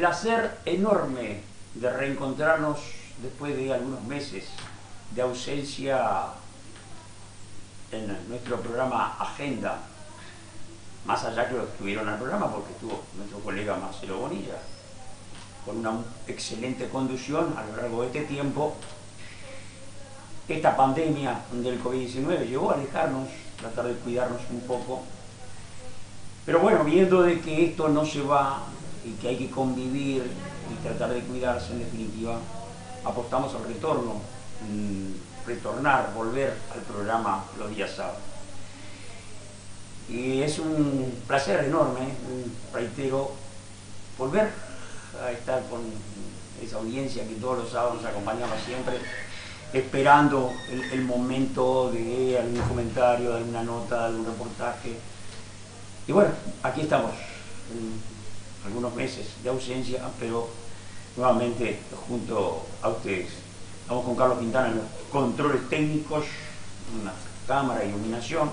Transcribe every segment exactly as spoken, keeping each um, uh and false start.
placer enorme de reencontrarnos después de algunos meses de ausencia en nuestro programa Agenda, más allá que los que estuvieron al programa, porque estuvo nuestro colega Marcelo Bonilla, con una excelente conducción a lo largo de este tiempo. Esta pandemia del COVID diecinueve llegó a alejarnos, tratar de cuidarnos un poco, pero bueno, viendo de que esto no se va y que hay que convivir y tratar de cuidarse, en definitiva, apostamos al retorno, mmm, retornar, volver al programa los días sábados. Y es un placer enorme, reitero, volver a estar con esa audiencia que todos los sábados nos acompañaba siempre, esperando el, el momento de algún comentario, de alguna nota, de algún reportaje. Y bueno, aquí estamos, en algunos meses de ausencia, pero nuevamente junto a ustedes. Estamos con Carlos Quintana en los controles técnicos, una cámara, iluminación.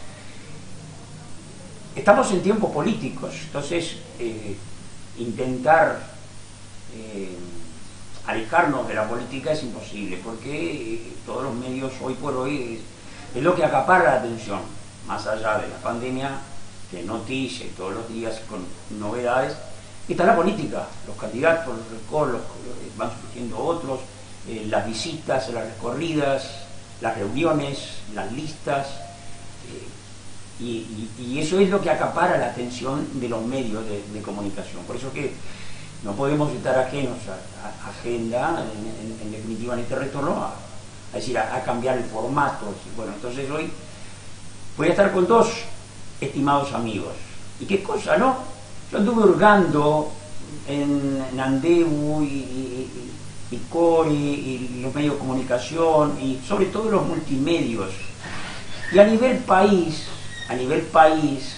Estamos en tiempos políticos, entonces eh, intentar eh, alejarnos de la política es imposible, porque eh, todos los medios hoy por hoy es, es lo que acapara la atención, más allá de la pandemia, que noticias y todos los días con novedades. Está la política, los candidatos, los recorridos, van surgiendo otros, eh, las visitas, las recorridas, las reuniones, las listas. Eh, Y, y, y eso es lo que acapara la atención de los medios de, de comunicación. Por eso que no podemos estar ajenos a, a Agenda, en, en, en definitiva, en este retorno, a, a decir, a, a cambiar el formato. Bueno, entonces hoy voy a estar con dos estimados amigos. ¿Y qué cosa, no? Yo anduve hurgando en, en Andebu y, y, y Cori y los medios de comunicación y sobre todo los multimedios. Y a nivel país, a nivel país,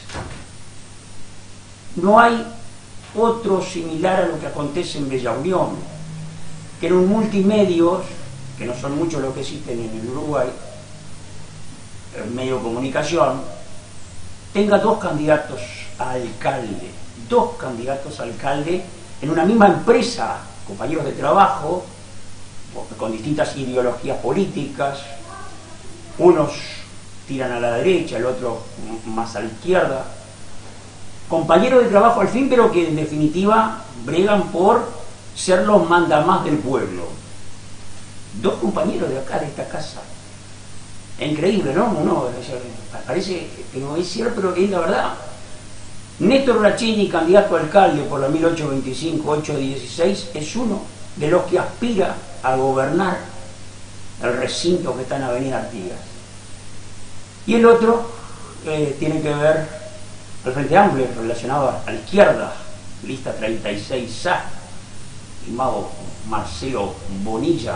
no hay otro similar a lo que acontece en Bella Unión, que en un multimedios, que no son muchos los que existen en el Uruguay, el medio de comunicación, tenga dos candidatos a alcalde, dos candidatos a alcalde en una misma empresa, compañeros de trabajo, con distintas ideologías políticas, unos tiran a la derecha, el otro más a la izquierda, compañeros de trabajo al fin, pero que en definitiva bregan por ser los mandamás del pueblo. Dos compañeros de acá, de esta casa. Es increíble, ¿no? Uno, parece que no es cierto, pero es la verdad. Néstor Rachini, candidato a alcalde por la mil ochocientos veinticinco ocho dieciséis, es uno de los que aspira a gobernar el recinto que está en Avenida Artigas. Y el otro eh, tiene que ver al Frente Amplio, relacionado a, a la izquierda, lista treinta y seis A, estimado Marcelo Bonilla,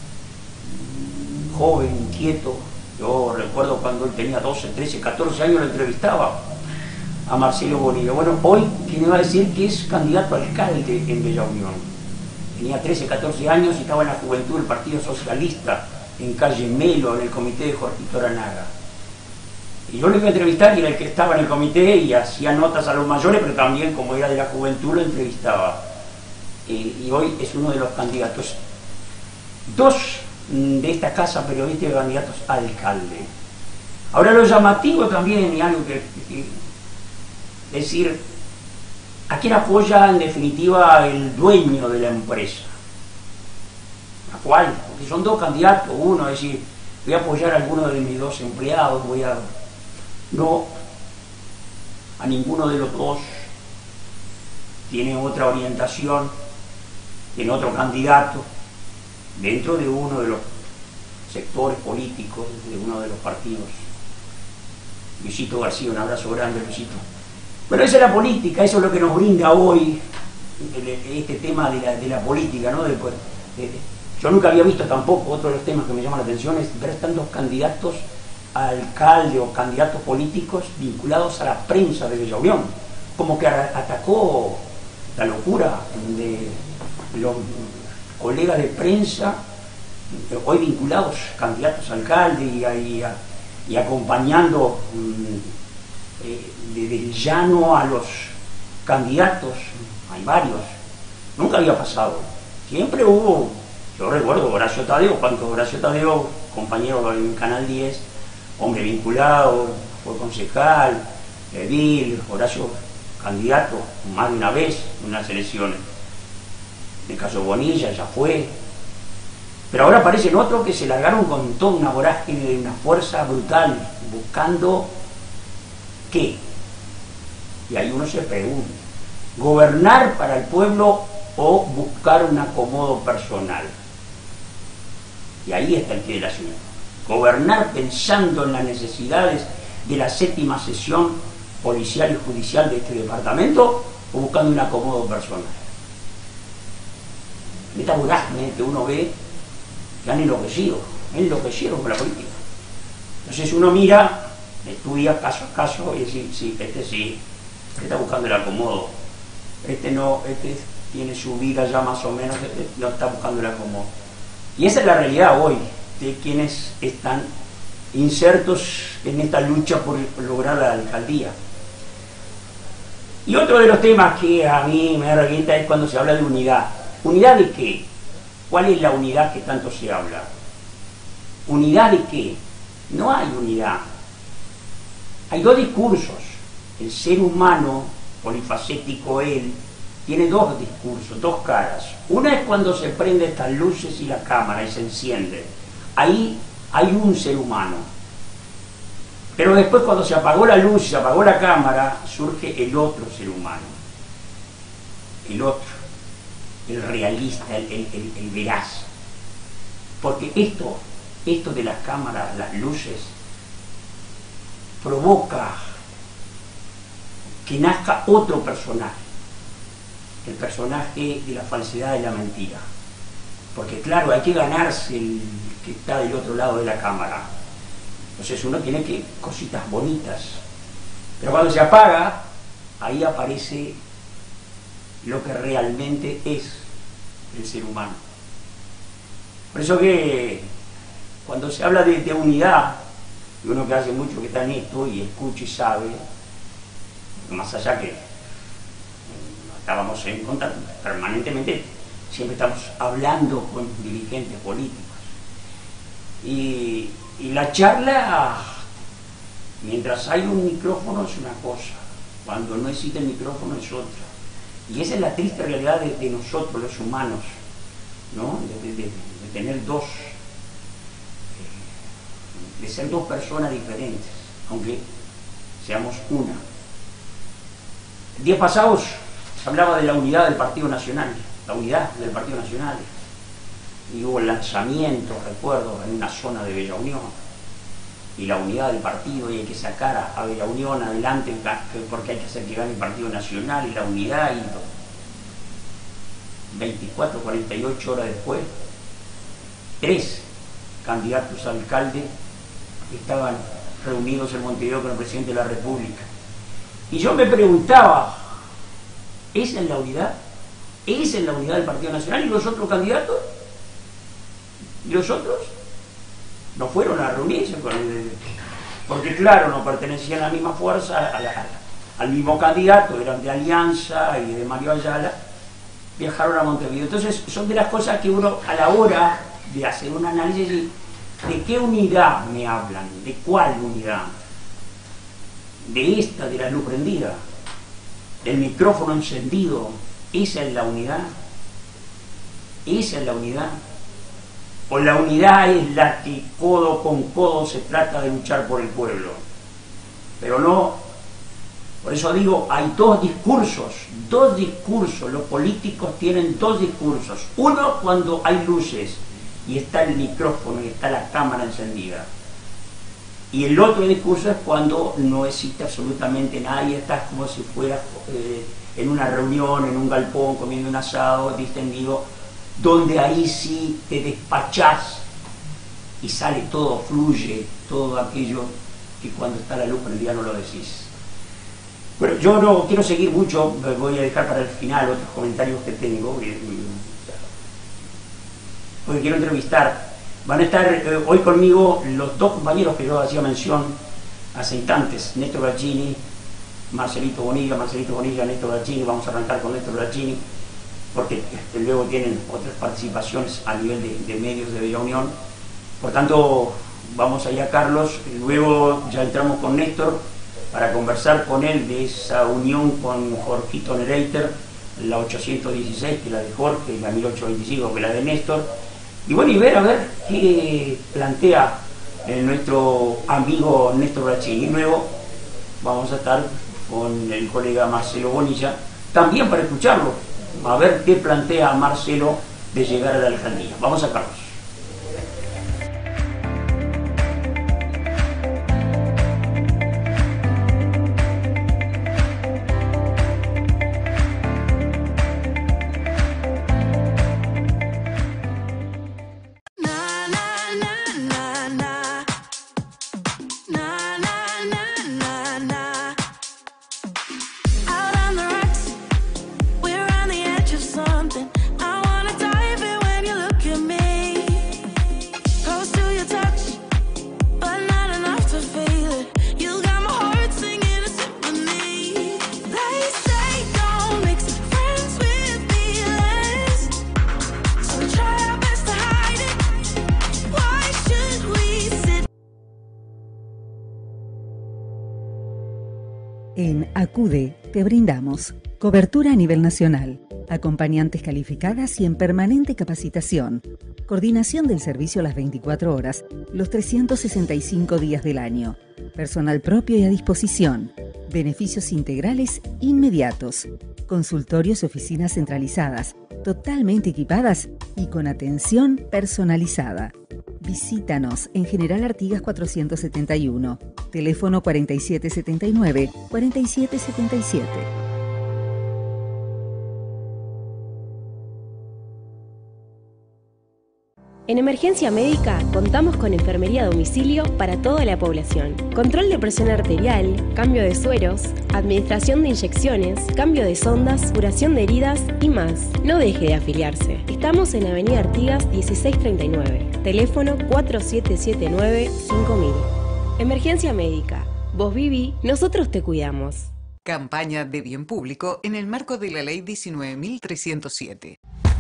joven, inquieto. Yo recuerdo cuando él tenía doce, trece, catorce años, lo entrevistaba a Marcelo Bonilla. Bueno, hoy, ¿quién me va a decir que es candidato a alcalde en Bella Unión? Tenía trece, catorce años y estaba en la juventud del Partido Socialista, en calle Melo, en el comité de Jorgito Aranaga. Y yo le iba a entrevistar y era el que estaba en el comité y hacía notas a los mayores, pero también, como era de la juventud, lo entrevistaba. Y, y hoy es uno de los candidatos. Dos de esta casa periodística de candidatos a alcalde. Ahora, lo llamativo también, y algo que, que decir, ¿a quién apoya en definitiva el dueño de la empresa? ¿A cuál? Porque son dos candidatos, uno, es decir, voy a apoyar a alguno de mis dos empleados, voy a... No, a ninguno de los dos. Tiene otra orientación, tiene otro candidato dentro de uno de los sectores políticos, de uno de los partidos. Luisito García, un abrazo grande, Luisito. Pero esa es la política, eso es lo que nos brinda hoy este tema de la, de la política, ¿no? De, de, yo nunca había visto tampoco, otro de los temas que me llama la atención es ver tantos candidatos a alcalde o candidatos políticos vinculados a la prensa de Bella Unión, como que atacó la locura de los colegas de prensa, hoy vinculados, candidatos a alcalde y, y, y acompañando eh, desde el llano a los candidatos, hay varios, Nunca había pasado. Siempre hubo, yo recuerdo Horacio Tadeo, cuando Horacio Tadeo, compañero en Canal diez, hombre vinculado, fue concejal, edil, Horacio candidato más de una vez en unas elecciones. En el caso de Bonilla ya fue. Pero ahora aparecen otros que se largaron con toda una vorágine de una fuerza brutal, buscando ¿qué? Y ahí uno se pregunta, ¿gobernar para el pueblo o buscar un acomodo personal? Y ahí está el pie del asunto. Gobernar pensando en las necesidades de la séptima sesión policial y judicial de este departamento o buscando un acomodo personal. Esta vorágine que uno ve que han enloquecido, enloquecieron con la política. Entonces uno mira, estudia caso a caso y dice, sí, este sí, este está buscando el acomodo, este no, este tiene su vida ya más o menos, este no está buscando el acomodo. Y esa es la realidad hoy de quienes están insertos en esta lucha por lograr la alcaldía. Y otro de los temas que a mí me revienta es cuando se habla de unidad. ¿Unidad de qué? ¿Cuál es la unidad que tanto se habla? ¿Unidad de qué? No hay unidad. Hay dos discursos. El ser humano, polifacético él, tiene dos discursos, dos caras. Una es cuando se prende estas luces y la cámara y se enciende. Ahí hay un ser humano. Pero después cuando se apagó la luz y se apagó la cámara, surge el otro ser humano. El otro. El realista, el, el, el, el veraz. Porque esto, esto de las cámaras, las luces, provoca que nazca otro personaje, el personaje de la falsedad y la mentira. Porque claro, hay que ganarse el que está del otro lado de la cámara. Entonces uno tiene que cositas bonitas. Pero cuando se apaga, ahí aparece lo que realmente es el ser humano. Por eso que cuando se habla de, de unidad, y uno que hace mucho que está en esto y escucha y sabe, más allá que estábamos en contacto permanentemente, siempre estamos hablando con dirigentes políticos. Y, y la charla, mientras hay un micrófono es una cosa, cuando no existe el micrófono es otra. Y esa es la triste realidad de, de nosotros los humanos, ¿no? De, de, de, de tener dos, de ser dos personas diferentes, aunque seamos una. El día pasado se hablaba de la unidad del Partido Nacional, la unidad del Partido Nacional, y hubo el lanzamiento, recuerdo, en una zona de Bella Unión, y la unidad del partido, y hay que sacar a, a Bella Unión adelante porque hay que hacer que gane el Partido Nacional y la unidad, y todo. veinticuatro, cuarenta y ocho horas después, tres candidatos a alcalde estaban reunidos en Montevideo con el presidente de la República. Y yo me preguntaba, ¿esa es la unidad? ¿Esa es la unidad del Partido Nacional? ¿Y los otros candidatos? ¿Y los otros? No fueron a reunirse con el, porque claro, no pertenecían a la misma fuerza, a la, al mismo candidato, eran de Alianza y de Mario Ayala, viajaron a Montevideo. Entonces son de las cosas que uno a la hora de hacer un análisis, ¿de qué unidad me hablan? ¿De cuál unidad? ¿De esta, de la luz prendida? ¿Del micrófono encendido? ¿Esa es la unidad? ¿Esa es la unidad? O la unidad es la que codo con codo se trata de luchar por el pueblo. Pero no, por eso digo, hay dos discursos, dos discursos, los políticos tienen dos discursos. Uno cuando hay luces y está el micrófono y está la cámara encendida. Y el otro discurso es cuando no existe absolutamente nadie, estás como si fueras eh, en una reunión, en un galpón, comiendo un asado distendido, donde ahí sí te despachás y sale todo, fluye, todo aquello que cuando está la luz prendida no lo decís. Bueno, yo no quiero seguir mucho, voy a dejar para el final otros comentarios que tengo, porque quiero entrevistar. Van a estar eh, hoy conmigo los dos compañeros que yo hacía mención hace instantes, Néstor Braccini, Marcelito Bonilla, Marcelito Bonilla, Néstor Braccini, vamos a arrancar con Néstor Braccini. porque este, luego tienen otras participaciones a nivel de, de medios de Bella Unión. Por tanto, vamos allá, Carlos, luego ya entramos con Néstor para conversar con él de esa unión con Jorgito Nereiter, la ochocientos dieciséis, que es la de Jorge, y la mil ochocientos veinticinco, que es la de Néstor, y bueno, y ver a ver qué plantea eh, nuestro amigo Néstor Braccini. Y luego vamos a estar con el colega Marcelo Bonilla, también para escucharlo, a ver qué plantea Marcelo de llegar a la alcaldía. Vamos a Carlos. En Acude te brindamos cobertura a nivel nacional, acompañantes calificadas y en permanente capacitación, coordinación del servicio a las veinticuatro horas, los trescientos sesenta y cinco días del año, personal propio y a disposición, beneficios integrales inmediatos, consultorios y oficinas centralizadas, totalmente equipadas y con atención personalizada. Visítanos en General Artigas cuatrocientos setenta y uno, teléfono cuarenta y siete setenta y nueve, cuarenta y siete setenta y siete. En Emergencia Médica contamos con enfermería a domicilio para toda la población. Control de presión arterial, cambio de sueros, administración de inyecciones, cambio de sondas, curación de heridas y más. No deje de afiliarse. Estamos en Avenida Artigas dieciséis treinta y nueve. Teléfono cuatro siete siete nueve, cinco mil. Emergencia Médica. Vos viví, nosotros te cuidamos. Campaña de bien público en el marco de la Ley diecinueve mil trescientos siete.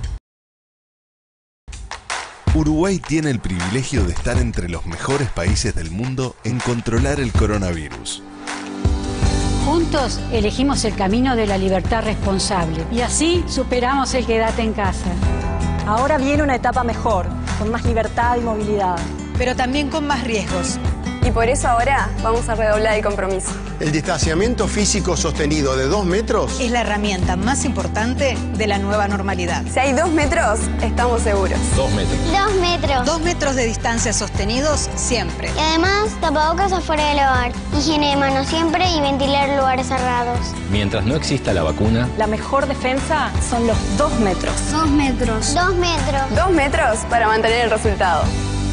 Uruguay tiene el privilegio de estar entre los mejores países del mundo en controlar el coronavirus. Juntos elegimos el camino de la libertad responsable y así superamos el quédate en casa. Ahora viene una etapa mejor, con más libertad y movilidad. Pero también con más riesgos. Y por eso ahora vamos a redoblar el compromiso. El distanciamiento físico sostenido de dos metros es la herramienta más importante de la nueva normalidad. Si hay dos metros, estamos seguros. Dos metros. Dos metros. Dos metros de distancia sostenidos siempre. Y además, tapabocas afuera del hogar, higiene de manos siempre y ventilar lugares cerrados. Mientras no exista la vacuna, la mejor defensa son los dos metros. Dos metros. Dos metros. Dos metros para mantener el resultado.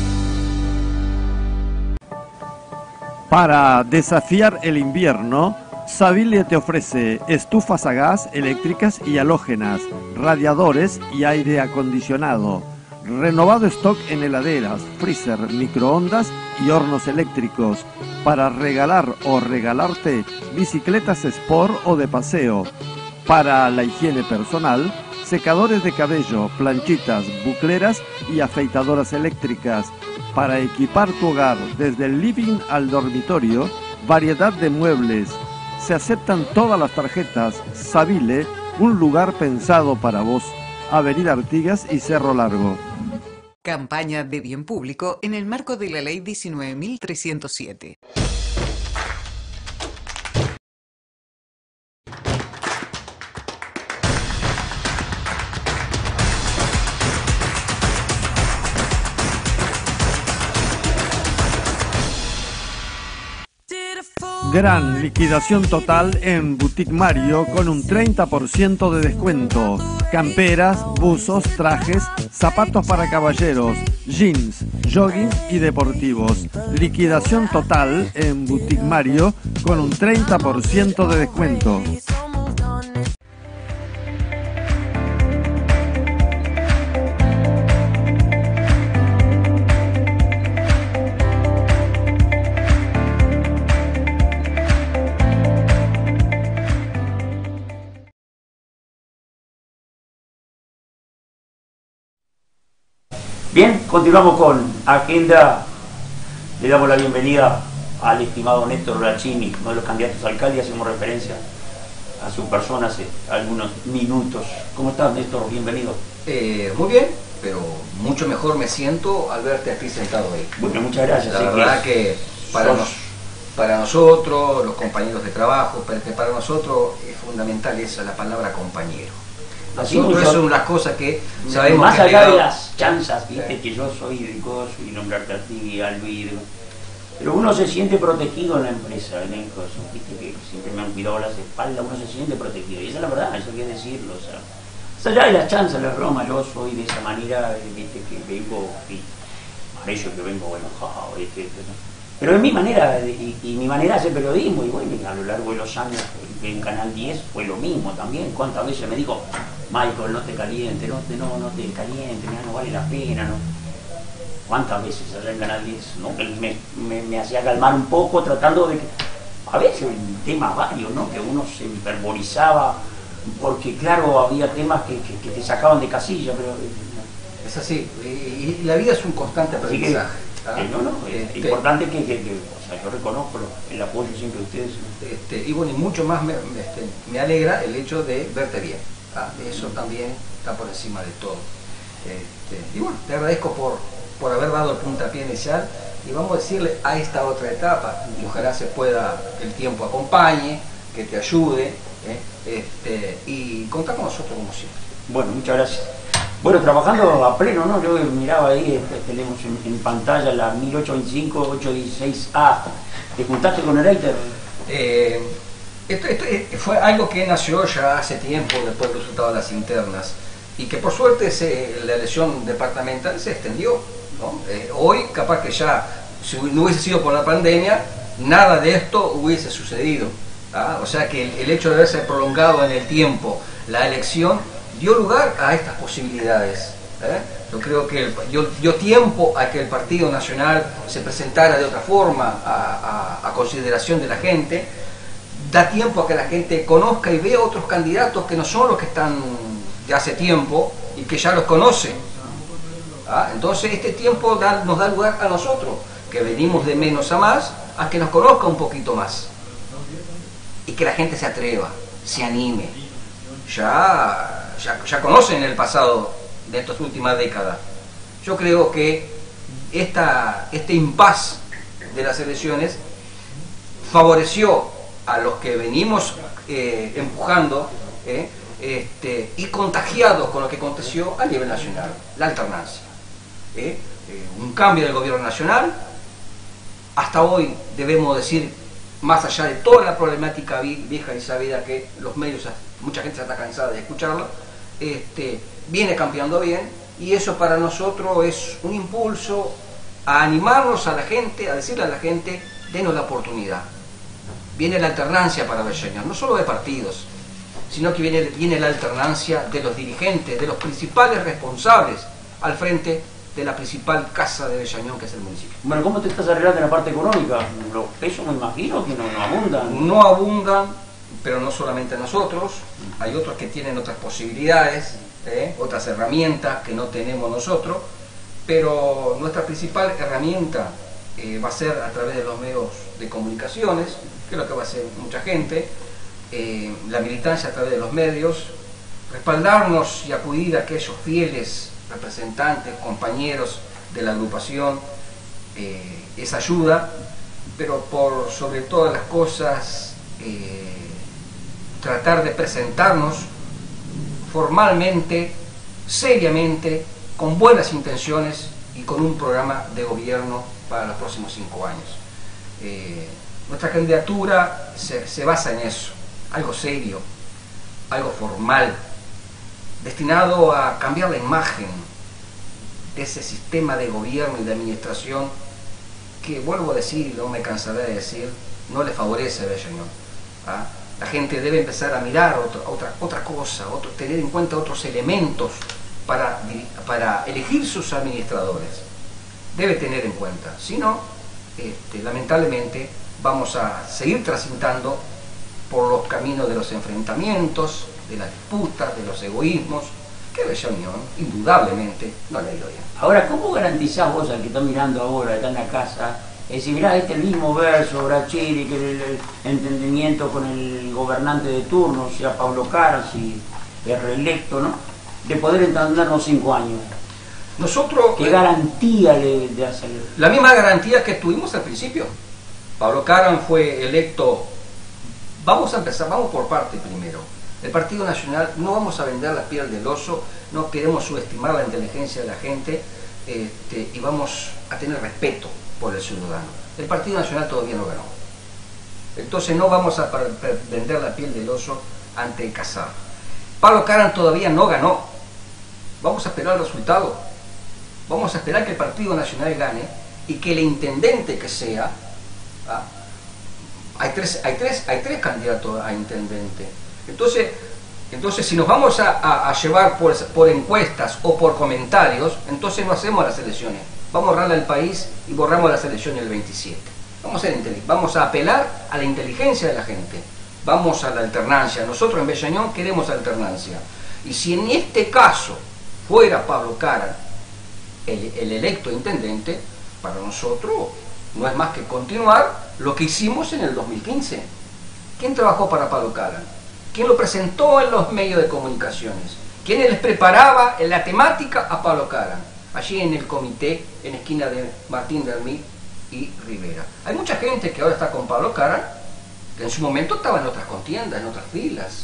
Para desafiar el invierno, Savile te ofrece estufas a gas, eléctricas y halógenas, radiadores y aire acondicionado, renovado stock en heladeras, freezer, microondas y hornos eléctricos, para regalar o regalarte bicicletas sport o de paseo, para la higiene personal, secadores de cabello, planchitas, bucleras y afeitadoras eléctricas. Para equipar tu hogar desde el living al dormitorio, variedad de muebles. Se aceptan todas las tarjetas. Savile, un lugar pensado para vos. Avenida Artigas y Cerro Largo. Campaña de bien público en el marco de la Ley diecinueve mil trescientos siete. Gran liquidación total en Boutique Mario con un treinta por ciento de descuento. Camperas, buzos, trajes, zapatos para caballeros, jeans, jogging y deportivos. Liquidación total en Boutique Mario con un treinta por ciento de descuento. Bien, continuamos con agenda. Le damos la bienvenida al estimado Néstor Brachini, uno de los candidatos a alcalde, y hacemos referencia a su persona hace algunos minutos. ¿Cómo estás, Néstor? Bienvenido. Eh, muy bien, pero mucho mejor me siento al verte aquí sentado ahí. Bueno, muchas gracias. La verdad que, que para, nos, para nosotros, los compañeros de trabajo, para, que para nosotros es fundamental esa, la palabra compañero. Nosotros eso es una cosa que sabemos más que allá pegado, de las chanzas, viste, eh. que yo soy de coso y nombrarte a ti, a Luis, pero uno se siente protegido en la empresa, en el coso, viste, que siempre me han cuidado las espaldas, uno se siente protegido, y esa es la verdad, eso hay que decirlo, o sea, más allá de las chanzas, la broma, yo soy de esa manera, viste, que vengo, y parece que vengo enojado, viste, pero es mi manera, y, y mi manera de hacer periodismo, y bueno, a lo largo de los años en Canal diez fue lo mismo también. Cuántas veces me dijo, Michael, no te calientes, no te, no, no te calientes, no vale la pena, ¿no? Cuántas veces allá en Canal diez, ¿no? Me, me, me hacía calmar un poco, tratando de que, a veces en temas varios, ¿no? Que uno se hiperbolizaba, porque claro, había temas que, que, que te sacaban de casilla, pero... Es así, y, y la vida es un constante aprendizaje. Que, no, no, es este, importante que, que, que o sea, yo reconozco el apoyo siempre de ustedes. Este, y bueno, y mucho más me, este, me alegra el hecho de verte bien. ¿Ah? Eso también está por encima de todo. Este, y bueno, te agradezco por, por haber dado el puntapié inicial y vamos a decirle a esta otra etapa, y ojalá se pueda, el tiempo acompañe, que te ayude, ¿eh? este, y contar con nosotros como siempre. Bueno, muchas gracias. Bueno, trabajando a pleno, ¿no? Yo miraba ahí, tenemos en, en pantalla la mil ochocientos veinticinco, ochocientos dieciséis A. ¿Te juntaste con el Reiter? Eh, esto, esto fue algo que nació ya hace tiempo después del resultado de las internas y que por suerte se, la elección departamental se extendió, ¿no? Eh, hoy capaz que ya, si no hubiese sido por la pandemia, nada de esto hubiese sucedido. ¿Ah? O sea que el, el hecho de haberse prolongado en el tiempo la elección dio lugar a estas posibilidades. ¿eh? Yo creo que dio, dio tiempo a que el Partido Nacional se presentara de otra forma a, a, a consideración de la gente, da tiempo a que la gente conozca y vea otros candidatos que no son los que están de hace tiempo y que ya los conoce. ¿Ah? Entonces este tiempo da, nos da lugar a nosotros, que venimos de menos a más, a que nos conozca un poquito más y que la gente se atreva, se anime. Ya Ya, ya conocen el pasado de estas últimas décadas. Yo creo que esta, este impas de las elecciones favoreció a los que venimos eh, empujando eh, este, y contagiados con lo que aconteció a nivel nacional, la alternancia. Eh, eh, un cambio del gobierno nacional, hasta hoy debemos decir, más allá de toda la problemática vieja y sabida que los medios, mucha gente se está cansada de escucharlo, Este, viene cambiando bien y eso para nosotros es un impulso a animarnos a la gente, a decirle a la gente, denos la oportunidad. Viene la alternancia para Belleñón, no solo de partidos, sino que viene, viene la alternancia de los dirigentes, de los principales responsables al frente de la principal casa de Belleñón, que es el municipio. Bueno, ¿cómo te estás arreglando en la parte económica? Los pesos me imagino que no, no abundan. No abundan, pero no solamente nosotros, hay otros que tienen otras posibilidades, ¿eh? otras herramientas que no tenemos nosotros, pero nuestra principal herramienta eh, va a ser a través de los medios de comunicaciones, que es lo que va a hacer mucha gente, eh, la militancia a través de los medios, respaldarnos y acudir a aquellos fieles representantes, compañeros de la agrupación, eh, esa ayuda, pero por sobre todas las cosas, eh, tratar de presentarnos formalmente, seriamente, con buenas intenciones y con un programa de gobierno para los próximos cinco años. Eh, nuestra candidatura se, se basa en eso, algo serio, algo formal, destinado a cambiar la imagen de ese sistema de gobierno y de administración que, vuelvo a decir, no me cansaré de decir, no le favorece a Belleñón. ¿Ah? La gente debe empezar a mirar otra, otra, otra cosa, otro, tener en cuenta otros elementos para, para elegir sus administradores. Debe tener en cuenta, si no, este, lamentablemente vamos a seguir transitando por los caminos de los enfrentamientos, de las disputas, de los egoísmos, que Bella Unión, indudablemente, no le ha ido bien. Ahora, ¿cómo garantizás vos al que está mirando ahora, está en la casa, es decir, mirá, este es el mismo verso, Brachiri, que el, el entendimiento con el gobernante de turno, sea Pablo Caras, si es reelecto, ¿no? De poder entendernos cinco años. Nosotros... ¿Qué garantía de, de hacer? La misma garantía que tuvimos al principio. Pablo Caran fue electo... Vamos a empezar, vamos por parte primero. El Partido Nacional, no vamos a vender la piel del oso, no queremos subestimar la inteligencia de la gente este, y vamos a tener respeto por el ciudadano. El Partido Nacional todavía no ganó. Entonces no vamos a vender la piel del oso ante el Casar. Pablo Caran todavía no ganó. Vamos a esperar el resultado. Vamos a esperar que el Partido Nacional gane y que el intendente que sea... ¿ah? Hay tres, hay, tres, hay tres candidatos a intendente. Entonces, entonces si nos vamos a, a, a llevar por, por encuestas o por comentarios, entonces no hacemos las elecciones. Vamos a borrar al país y borramos las elecciones del veintisiete. Vamos a, ser vamos a apelar a la inteligencia de la gente. Vamos a la alternancia. Nosotros en Bella Unión queremos alternancia. Y si en este caso fuera Pablo Caran el, el electo intendente, para nosotros no es más que continuar lo que hicimos en el dos mil quince. ¿Quién trabajó para Pablo Caran? ¿Quién lo presentó en los medios de comunicaciones? ¿Quién les preparaba en la temática a Pablo Caran? Allí en el comité, en la esquina de Martín Dermí y Rivera. Hay mucha gente que ahora está con Pablo Caran, que en su momento estaba en otras contiendas, en otras filas.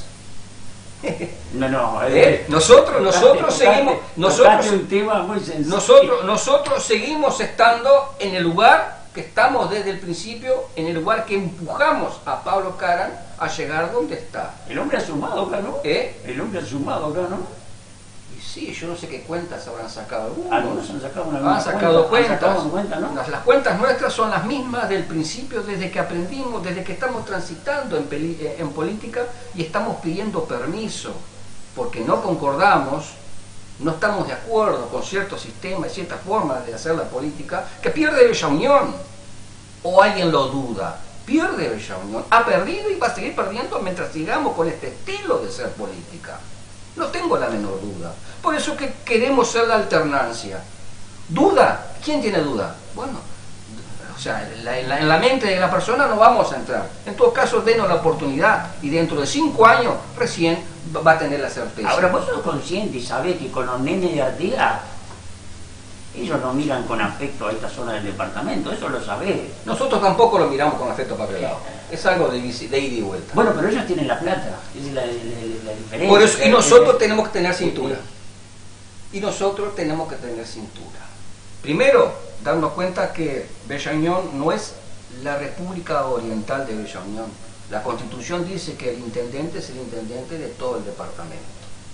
No, no, ¿Eh? nosotros, nosotros tocate, seguimos, nosotros, un tema muy sencillo. nosotros, nosotros seguimos estando en el lugar que estamos desde el principio, en el lugar que empujamos a Pablo Caran a llegar donde está. El hombre ha sumado acá, ¿no? ¿Eh? El hombre ha sumado acá, ¿no? Y sí, yo no sé qué cuentas habrán sacado algunos. Algunos han sacado una han sacado cuenta, cuentas. han sacado cuenta, ¿no? Las, las cuentas nuestras son las mismas del principio, desde que aprendimos, desde que estamos transitando en, peli, en política y estamos pidiendo permiso, porque no concordamos, no estamos de acuerdo con ciertos sistemas y ciertas formas de hacer la política, que pierde Bella Unión. O alguien lo duda. Pierde Bella Unión. Ha perdido y va a seguir perdiendo mientras sigamos con este estilo de ser política. No tengo la menor duda. Por eso que queremos ser la alternancia. ¿Duda? ¿Quién tiene duda? Bueno, o sea, en la, en la, en la mente de la persona no vamos a entrar. En todo caso, denos la oportunidad y dentro de cinco años recién va a tener la certeza. Ahora, vos sos consciente y sabés que con los nenes de Artigas, ellos no miran con afecto a esta zona del departamento, eso lo sabés. Nosotros tampoco lo miramos con afecto para aquel lado. Es algo de, de ida y vuelta. Bueno, pero ellos tienen la plata, esa es la, la, la diferencia. Por eso, y nosotros tenemos que tener cintura. Y nosotros tenemos que tener cintura. Primero, darnos cuenta que Bella Unión no es la República Oriental de Bella Unión. La Constitución dice que el intendente es el intendente de todo el departamento.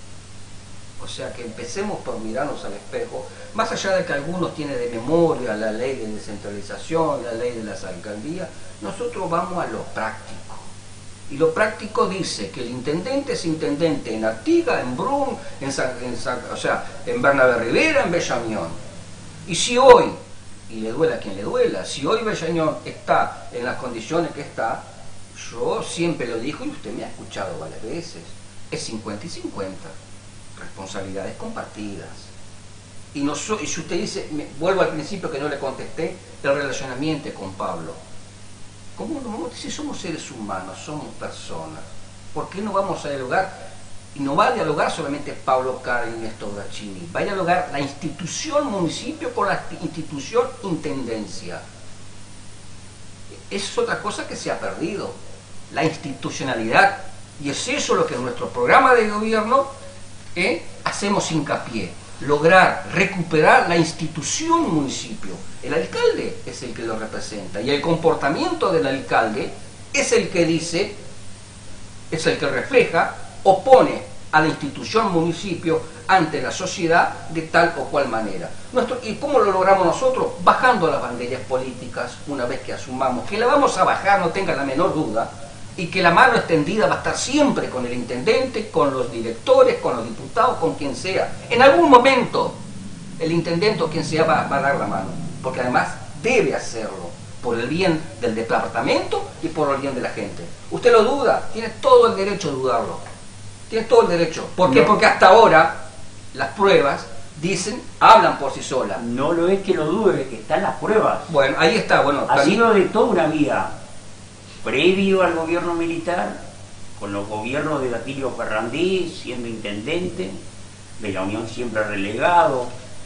O sea que empecemos por mirarnos al espejo, más allá de que algunos tienen de memoria la ley de descentralización, la ley de las alcaldías, nosotros vamos a lo práctico. Y lo práctico dice que el intendente es intendente en Artigas, en Brum, en, San, en, San, o sea, en Bernabé Rivera, en Bella Unión. Y si hoy, y le duela a quien le duela, si hoy Bella Unión está en las condiciones que está, yo siempre lo digo y usted me ha escuchado varias veces, es cincuenta y cincuenta. Responsabilidades compartidas. Y, no so, y si usted dice, me, vuelvo al principio que no le contesté, el relacionamiento con Pablo. ¿Cómo no? Si somos seres humanos, somos personas, ¿por qué no vamos a dialogar? Y no va a dialogar solamente Pablo Caran y Néstor Brachini, va a dialogar la institución municipio con la institución intendencia. Es otra cosa que se ha perdido, la institucionalidad. Y es eso lo que en nuestro programa de gobierno ¿Eh? hacemos hincapié, lograr recuperar la institución municipio. El alcalde es el que lo representa y el comportamiento del alcalde es el que dice, es el que refleja, opone a la institución municipio ante la sociedad de tal o cual manera. Nuestro, ¿Y cómo lo logramos nosotros? Bajando las banderas políticas una vez que asumamos, que la vamos a bajar, no tenga la menor duda, y que la mano extendida va a estar siempre con el intendente, con los directores, con los diputados, con quien sea. En algún momento el intendente o quien sea va, va a dar la mano, porque además debe hacerlo por el bien del departamento y por el bien de la gente. Usted lo duda, tiene todo el derecho de dudarlo. Tiene todo el derecho. ¿Por qué? No. Porque hasta ahora las pruebas dicen, hablan por sí solas. No lo es que lo dude, que están las pruebas. Bueno, ahí está. Bueno, ha también... sido de toda una vida, previo al gobierno militar, con los gobiernos de Atilio Ferrandí siendo intendente, de la Unión siempre relegado,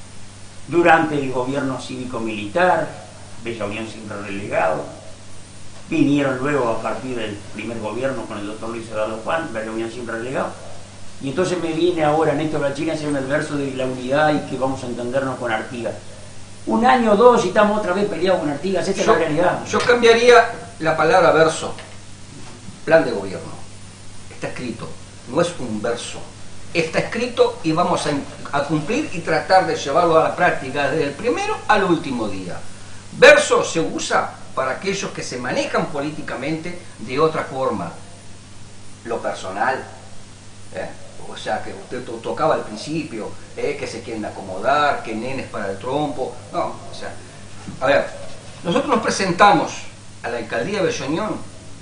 durante el gobierno cívico-militar, Bella Unión siempre relegado, vinieron luego a partir del primer gobierno con el doctor Luis Eduardo Juan, Bella Unión siempre relegado, y entonces me viene ahora Néstor Bachín a hacerme el verso de la unidad y que vamos a entendernos con Artigas. Un año o dos y estamos otra vez peleados con Artigas, esta es la realidad. Yo cambiaría la palabra verso, plan de gobierno, está escrito, no es un verso. Está escrito y vamos a, a cumplir y tratar de llevarlo a la práctica desde el primero al último día. Verso se usa para aquellos que se manejan políticamente de otra forma. Lo personal, ¿eh? O sea, que usted to tocaba al principio, ¿eh? Que se quieren acomodar, que nenes para el trompo. No, o sea, a ver, nosotros nos presentamos a la alcaldía de Bella Unión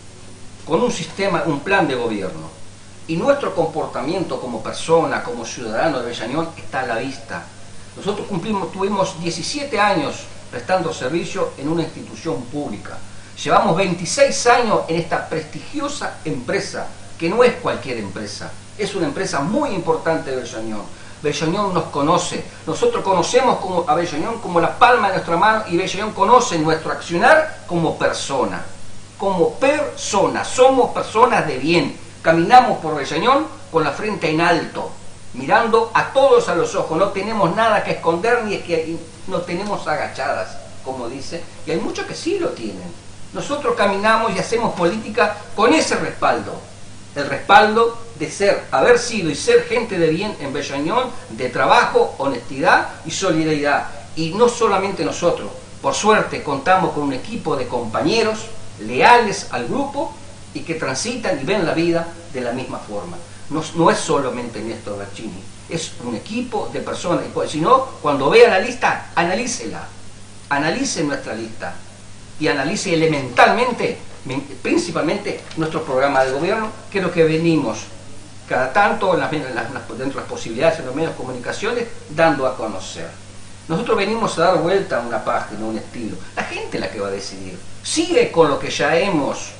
con un sistema, un plan de gobierno. Y nuestro comportamiento como persona, como ciudadano de Bella Unión está a la vista. Nosotros cumplimos, tuvimos diecisiete años prestando servicio en una institución pública. Llevamos veintiséis años en esta prestigiosa empresa, que no es cualquier empresa, es una empresa muy importante de Bella Unión. Bella Unión nos conoce, nosotros conocemos como, a Bella Unión como la palma de nuestra mano y Bella Unión conoce nuestro accionar como persona. Como persona, somos personas de bien. Caminamos por Bella Unión con la frente en alto, mirando a todos a los ojos, no tenemos nada que esconder ni es que nos tenemos agachadas, como dice, y hay muchos que sí lo tienen. Nosotros caminamos y hacemos política con ese respaldo, el respaldo de ser, haber sido y ser gente de bien en Bella Unión, de trabajo, honestidad y solidaridad. Y no solamente nosotros, por suerte contamos con un equipo de compañeros leales al grupo y que transitan y ven la vida de la misma forma. No, no es solamente Néstor Bachini, es un equipo de personas. Si no, cuando vea la lista, analícela, analice nuestra lista y analice elementalmente, principalmente nuestro programa de gobierno, que es lo que venimos cada tanto en las, en las, dentro de las posibilidades en los medios de comunicaciones dando a conocer. Nosotros venimos a dar vuelta a una página, a un estilo. La gente es la que va a decidir. Sigue con lo que ya hemos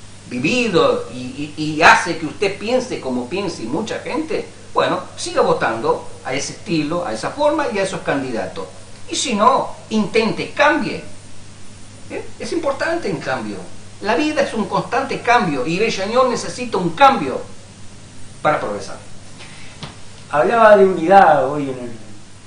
vivido y, y, y hace que usted piense como piense y mucha gente, bueno, siga votando a ese estilo, a esa forma y a esos candidatos. Y si no, intente, cambie. ¿Eh? Es importante en cambio. La vida es un constante cambio y Bella Unión necesita un cambio para progresar. Hablaba de unidad hoy en el,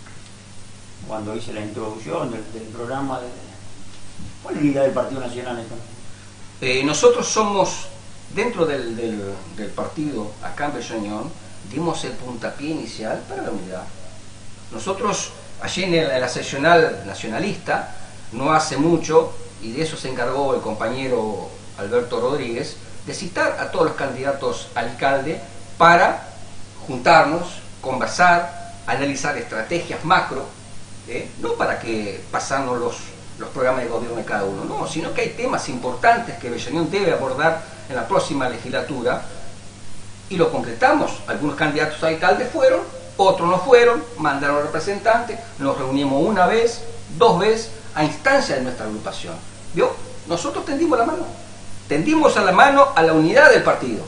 cuando hice la introducción del, del programa. De, ¿cuál es la unidad del Partido Nacional? Esto? Eh, nosotros somos, dentro del, del, del partido, acá en Bella Unión, dimos el puntapié inicial para la unidad. Nosotros, allí en, el, en la seccional nacionalista, no hace mucho, y de eso se encargó el compañero Alberto Rodríguez, de citar a todos los candidatos a alcalde para juntarnos, conversar, analizar estrategias macro, ¿eh? No para que pasarnos los, los programas de gobierno de cada uno, no, sino que hay temas importantes que Bella Unión debe abordar en la próxima legislatura, y lo concretamos. Algunos candidatos a alcalde fueron, otros no fueron, mandaron representantes, nos reunimos una vez, dos veces, a instancia de nuestra agrupación. ¿Vio? Nosotros tendimos la mano, tendimos a la mano a la unidad del partido,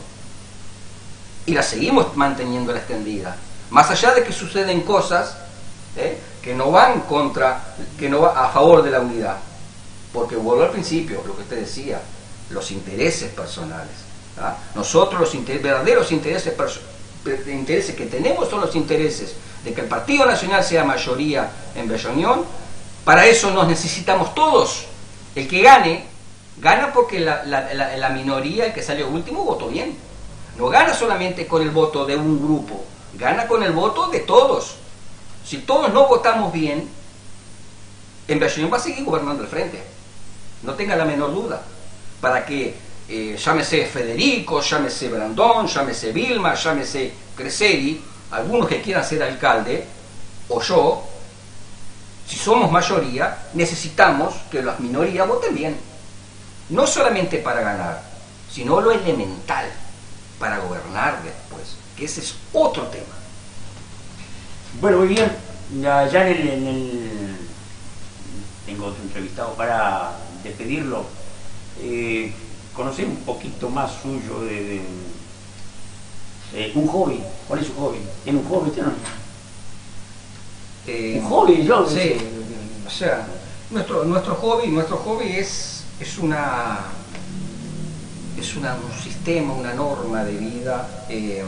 y la seguimos manteniendo la extendida, más allá de que suceden cosas ¿eh? que no van contra, que no va a favor de la unidad, porque vuelvo al principio, lo que usted decía, los intereses personales. ¿Ah? Nosotros los inter verdaderos intereses, intereses que tenemos son los intereses de que el Partido Nacional sea mayoría en Bella Unión. Para eso nos necesitamos todos. El que gane, gana porque la, la, la, la minoría, el que salió último, votó bien. No gana solamente con el voto de un grupo, gana con el voto de todos. Si todos no votamos bien, en Bella Unión va a seguir gobernando el frente. No tenga la menor duda. Para que Eh, llámese Federico, llámese Brandón, llámese Vilma, llámese Creseri, algunos que quieran ser alcalde, o yo, si somos mayoría, necesitamos que las minorías voten bien. No solamente para ganar, sino lo elemental, para gobernar después, que ese es otro tema. Bueno, muy bien. Ya, ya en, el, en el... Tengo otro entrevistado para despedirlo. Eh, conocer un poquito más suyo de, de eh, un hobby. ¿Cuál es su hobby? ¿Tiene un hobby usted no? Eh, un hobby, yo sí. sé. O sea, nuestro, nuestro hobby, nuestro hobby es, es una es una, un sistema, una norma de vida eh,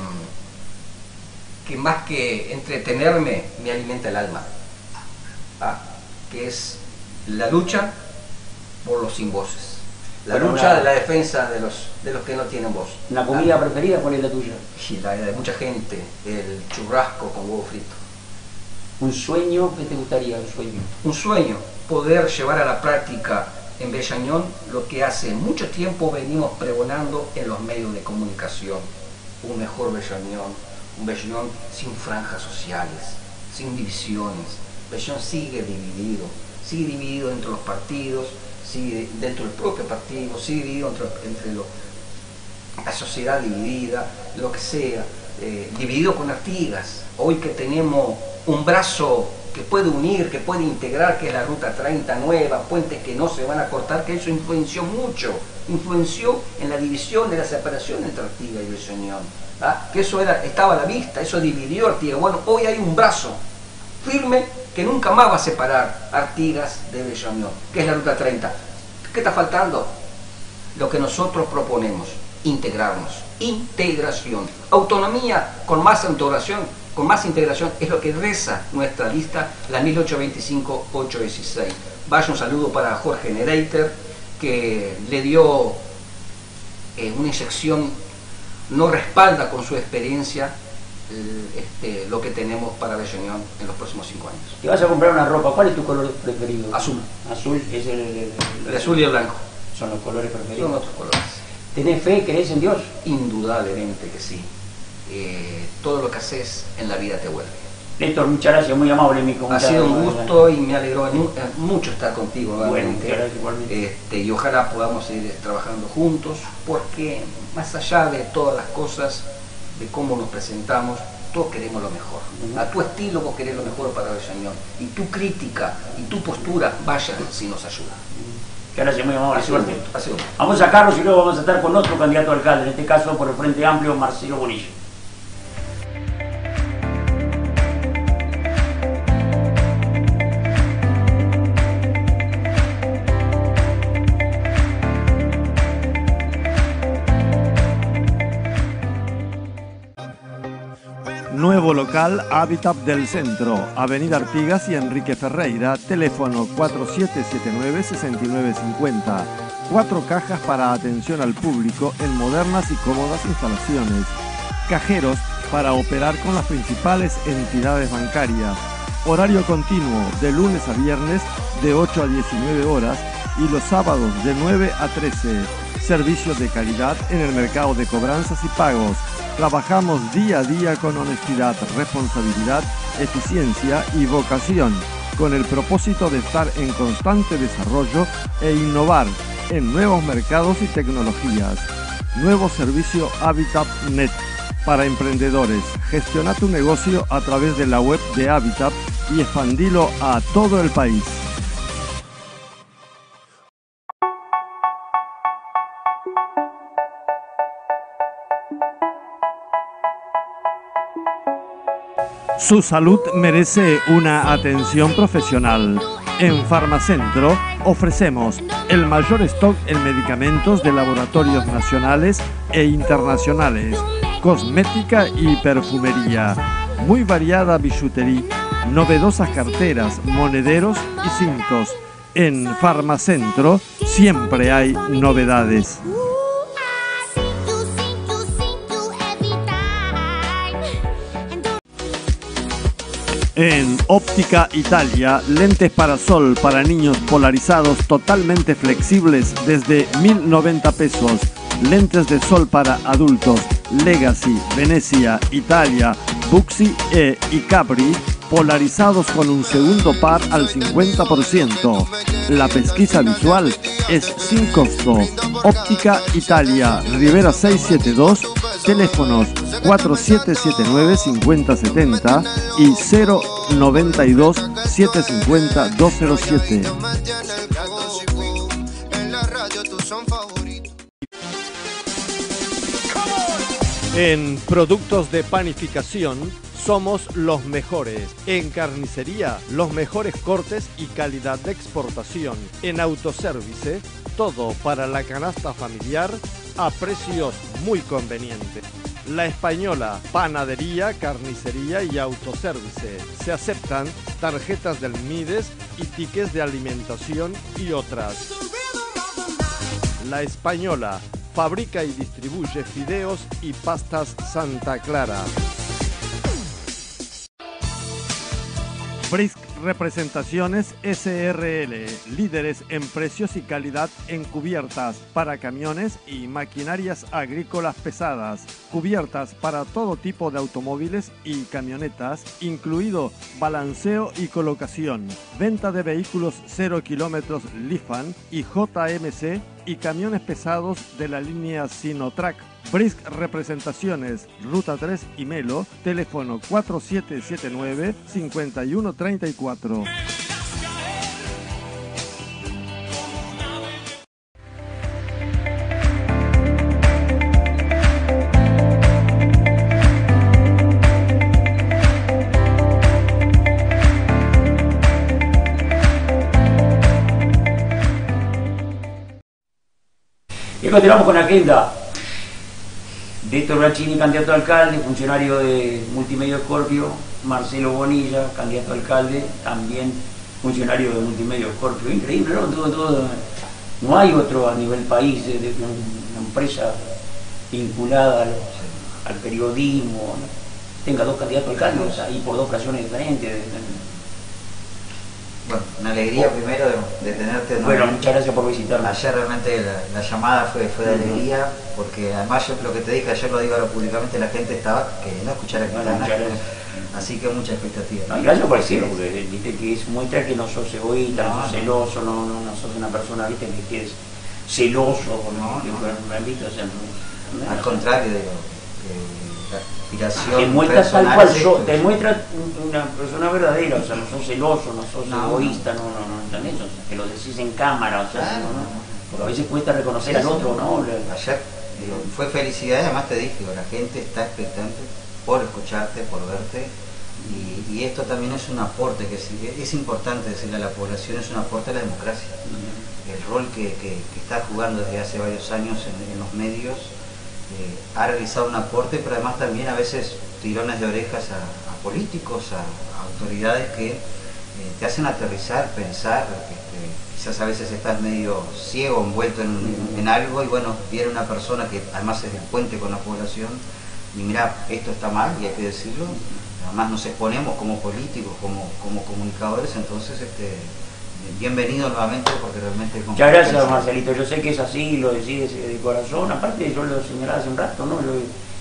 que más que entretenerme me alimenta el alma, ¿ah? Que es la lucha por los sin voces, la Bueno, lucha una- de la defensa de los de los que no tienen voz. ¿La comida ¿Ah? preferida cuál es la tuya? Sí, la de mucha gente, el churrasco con huevo frito. ¿Un sueño que te gustaría? Un sueño. Un sueño, poder llevar a la práctica en Bellañón lo que hace mucho tiempo venimos pregonando en los medios de comunicación. Un mejor Bellañón, un Bellañón sin franjas sociales, sin divisiones. Bellañón sigue dividido, sigue dividido entre los partidos, sigue dentro del propio partido, sigue dividido entre, entre lo- la sociedad dividida, lo que sea, eh, dividido con Artigas. Hoy que tenemos un brazo que puede unir, que puede integrar, que es la Ruta treinta nueva, puentes que no se van a cortar, que eso influenció mucho, influenció en la división, de la separación entre Artigas y Bellañón, ¿ah? Que eso era, estaba a la vista, eso dividió Artigas. Bueno, hoy hay un brazo firme que nunca más va a separar Artigas de Bellañón, que es la Ruta treinta. ¿Qué está faltando? Lo que nosotros proponemos, integrarnos, integración, autonomía con más integración, con más integración, es lo que reza nuestra lista, la mil ochocientos veinticinco ochocientos dieciséis. Vaya un saludo para Jorge Nereiter, que le dio eh, una inyección, no respalda con su experiencia eh, este, lo que tenemos para Bellañón en los próximos cinco años. Te vas a comprar una ropa, ¿cuál es tu color preferido? Azul. Azul es el, el- el- El azul y el blanco. Son los colores preferidos. Son otros colores. ¿Tenés fe, crees en Dios? Indudablemente que sí. Eh, todo lo que haces en la vida te vuelve. Néstor, muchas gracias, muy amable mi Ha comunidad. sido un gusto y me alegró mu- mucho estar contigo Bueno, nuevamente. muchas gracias igualmente. Este, y ojalá podamos seguir trabajando juntos, porque más allá de todas las cosas, de cómo nos presentamos, todos queremos lo mejor. A tu estilo vos querés lo mejor para Bellañón. Y tu crítica y tu postura, vaya si nos ayuda. Muchas gracias, muy amable. Ha sido un Suerte. gusto, ha sido un gusto. Vamos a Carlos y luego vamos a estar con otro candidato a alcalde, en este caso por el Frente Amplio, Marcelo Bonilla. Nuevo local Hábitat del Centro, Avenida Artigas y Enrique Ferreira, teléfono cuatro siete siete nueve, seis nueve cinco cero. Cuatro cajas para atención al público en modernas y cómodas instalaciones. Cajeros para operar con las principales entidades bancarias. Horario continuo de lunes a viernes de ocho a diecinueve horas y los sábados de nueve a trece. Servicios de calidad en el mercado de cobranzas y pagos. Trabajamos día a día con honestidad, responsabilidad, eficiencia y vocación, con el propósito de estar en constante desarrollo e innovar en nuevos mercados y tecnologías. Nuevo servicio Habitat punto net para emprendedores. Gestiona tu negocio a través de la web de Habitat y expandilo a todo el país. Su salud merece una atención profesional. En Farmacentro ofrecemos el mayor stock en medicamentos de laboratorios nacionales e internacionales, cosmética y perfumería, muy variada billutería, novedosas carteras, monederos y cintos. En Farmacentro siempre hay novedades. En Óptica Italia, lentes para sol para niños polarizados totalmente flexibles desde mil noventa pesos. Lentes de sol para adultos, Legacy, Venecia, Italia, Buxi e Capri, polarizados con un segundo par al cincuenta por ciento. La pesquisa visual es sin costo. Óptica Italia, Rivera seiscientos setenta y dos, Teléfonos cuatro siete siete nueve, cinco cero siete cero y cero noventa y dos, setecientos cincuenta, doscientos siete. En productos de panificación somos los mejores. En carnicería, los mejores cortes y calidad de exportación. En autoservice, todo para la canasta familiar a precios muy convenientes. La Española, panadería, carnicería y autoservice. Se aceptan tarjetas del Mides y tickets de alimentación y otras. La Española fabrica y distribuye fideos y pastas Santa Clara. Brisk Representaciones S R L, líderes en precios y calidad en cubiertas para camiones y maquinarias agrícolas pesadas, cubiertas para todo tipo de automóviles y camionetas, incluido balanceo y colocación, venta de vehículos cero kilómetros Lifan y J M C y camiones pesados de la línea Sinotrack. Brisk Representaciones, Ruta tres y Melo, teléfono cuatro siete siete nueve, cinco uno tres cuatro. Y continuamos con la agenda. Víctor Brachini, candidato a alcalde, funcionario de Multimedio Scorpio. Marcelo Bonilla, candidato a alcalde, también funcionario de Multimedio Scorpio. Increíble, ¿no? Todo, todo, no hay otro a nivel país, de, de una empresa vinculada a los, al periodismo, ¿no? Tenga dos candidatos a alcalde, o sea, y por dos ocasiones diferentes. De, de, Bueno, una alegría oh. primero de, de tenerte. ¿no? Bueno, muchas gracias por visitarme. Ayer realmente la, la llamada fue, fue de uh-huh. alegría, porque además yo lo que te dije ayer lo digo ahora públicamente, la gente estaba que no escuchara que bueno, así que mucha expectativa. No, gracias por decirlo, porque viste que es muestra que no sos egoísta, no, no sos celoso, no, no, no sos una persona, viste, que es celoso, no, no, no, no, viste, o sea, no, al contrario, digo, que la aspiración demuestra tal cual so, demuestra una persona verdadera, o sea, no sos celoso, no sos no, egoísta, no, no, no, ¿entendés? O sea, que lo decís en cámara, o sea, claro, no, no, porque a veces cuesta reconocer sí, al otro, ¿no? Ayer digo, fue felicidad, además te dije, la gente está expectante por escucharte, por verte, y, y esto también es un aporte, que es, es importante decirle a la población, es un aporte a la democracia. Uh-huh. El rol que, que, que está jugando desde hace varios años en, en los medios, Eh, ha realizado un aporte, pero además también a veces tirones de orejas a, a políticos, a, a autoridades que eh, te hacen aterrizar, pensar, este, quizás a veces estás medio ciego, envuelto en, en, en algo, y bueno, viene una persona que además es el puente con la población, y mira, esto está mal y hay que decirlo, además nos exponemos como políticos, como, como comunicadores, entonces este bienvenido nuevamente, porque realmente... Muchas gracias, Marcelito, yo sé que es así, lo decís de corazón, aparte yo lo señalaba hace un rato, ¿no? Lo,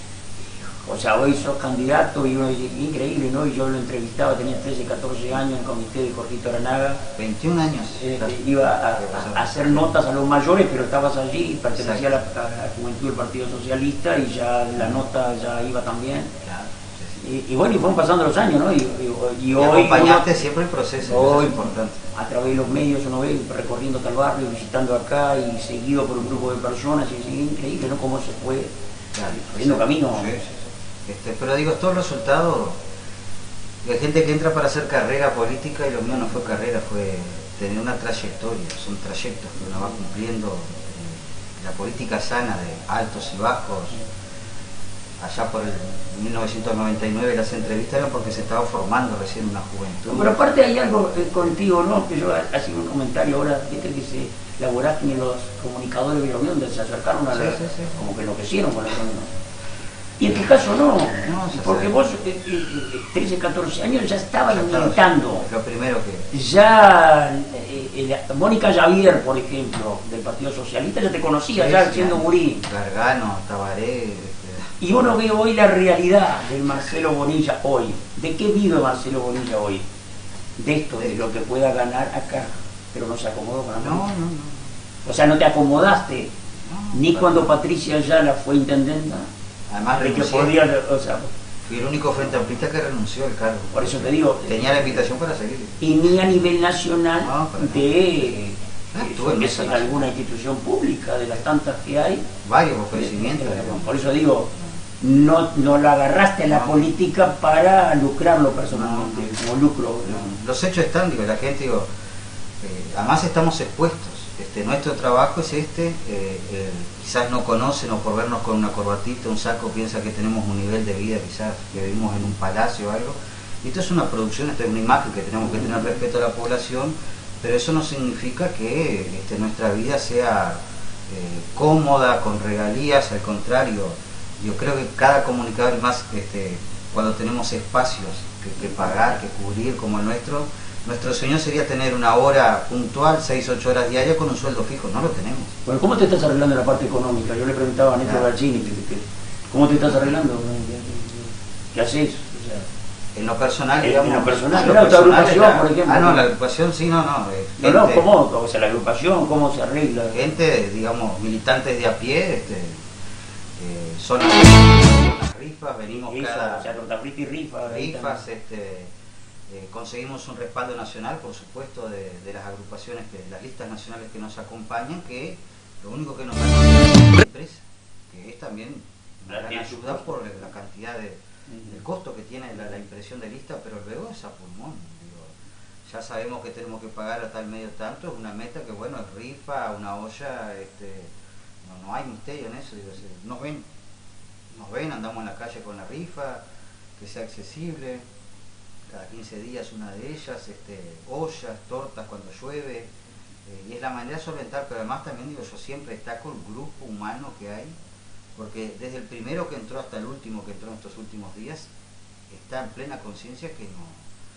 o sea, hoy sos candidato y uno dice, increíble, ¿no? Y yo lo entrevistaba, tenía trece, catorce años en el comité de Jorgito Aranaga. veintiún años. Eh, iba a, a, a hacer notas a los mayores, pero estabas allí, pertenecía a la, a la juventud del Partido Socialista y ya la nota ya iba también. Claro. Y, y bueno, y fueron pasando los años, ¿no? Y, y, y, y hoy acompañaste uno, siempre el proceso, hoy, es importante. A través de los medios uno ve recorriendo tal barrio, visitando acá y seguido por un grupo de personas, y es increíble, ¿no? Cómo se fue claro, haciendo camino. Sí, sí, sí. Este, pero digo, todo el resultado, hay gente que entra para hacer carrera política y lo mío no fue carrera, fue tener una trayectoria, son trayectos que uno va cumpliendo, eh, la política sana de altos y bajos. Allá por el mil novecientos noventa y nueve las entrevistas eran porque se estaba formando recién una juventud. No, pero aparte hay algo eh, contigo, ¿no? Que yo hacía un comentario ahora, viste que se la vorágine los comunicadores de la Unión se acercaron a la, sí, sí, sí. como que enloquecieron con la Unión. Y en tu caso no, no porque vos eh, eh, trece, catorce años ya estabas militando. Lo primero que... Ya, eh, eh, Mónica Javier, por ejemplo, del Partido Socialista, ya te conocía, sí, ya sí, siendo gurí. Gargano, Tabaré... Y uno ve hoy la realidad del Marcelo Bonilla hoy. ¿De qué vive Marcelo Bonilla hoy? De esto, de lo que pueda ganar acá. Pero no se acomodó con la no, no, no. O sea, no te acomodaste no, ni cuando Patricia Ayala fue intendenta, Además, de que renuncié. podía, o sea, fui el único frente amplista que renunció al cargo. por eso te digo, tenía la invitación para seguir. Y ni a nivel nacional no, de, ah, de, de, de alguna institución pública, de las tantas que hay. Varios ofrecimientos. De, de, por eso digo, no, no la agarraste a la no. política para lucrarlo personalmente, no, como lucro. No. Los hechos están, digo, la gente, digo, eh, además estamos expuestos. Este, nuestro trabajo es este, eh, eh, quizás no conocen o por vernos con una corbatita, un saco, piensa que tenemos un nivel de vida, quizás que vivimos en un palacio o algo. Y esto es una producción, esta es una imagen que tenemos que tener respeto a la población, pero eso no significa que este, nuestra vida sea eh, cómoda, con regalías, al contrario. Yo creo que cada comunicador, más este, cuando tenemos espacios que, que pagar, que cubrir como el nuestro, nuestro sueño sería tener una hora puntual, seis, ocho horas diarias con un sueldo fijo. No lo tenemos. Bueno, ¿cómo te estás arreglando en la parte económica? Yo le preguntaba a Néstor Barcini, ¿cómo te estás arreglando? ¿Qué haces? O sea, en lo personal, en, digamos. En lo personal, en lo ¿la personal agrupación, la, por ejemplo? Ah, no, la agrupación sí, no, no. Eh, no, gente, no, ¿cómo? O sea, la agrupación, ¿cómo se arregla? Gente, digamos, militantes de a pie, este, eh, son las rifas, venimos Eso, cada... O sea, tortafrita y rifas. Rifas, este... Eh, conseguimos un respaldo nacional, por supuesto, de, de las agrupaciones, que las listas nacionales que nos acompañan, que lo único que nos dan es la empresa, que es también una gran ayuda por la cantidad de, el costo que tiene la, la impresión de lista, pero luego es a pulmón. Digo, ya sabemos que tenemos que pagar a tal medio tanto, es una meta que, bueno, es rifa, una olla, este, no, no hay misterio en eso. Digo, nos ven, nos ven, andamos en la calle con la rifa, que sea accesible. Cada quince días una de ellas, este, ollas, tortas cuando llueve, eh, y es la manera de solventar, pero además también digo, yo siempre destaco el grupo humano que hay, porque desde el primero que entró hasta el último que entró en estos últimos días, está en plena conciencia que no,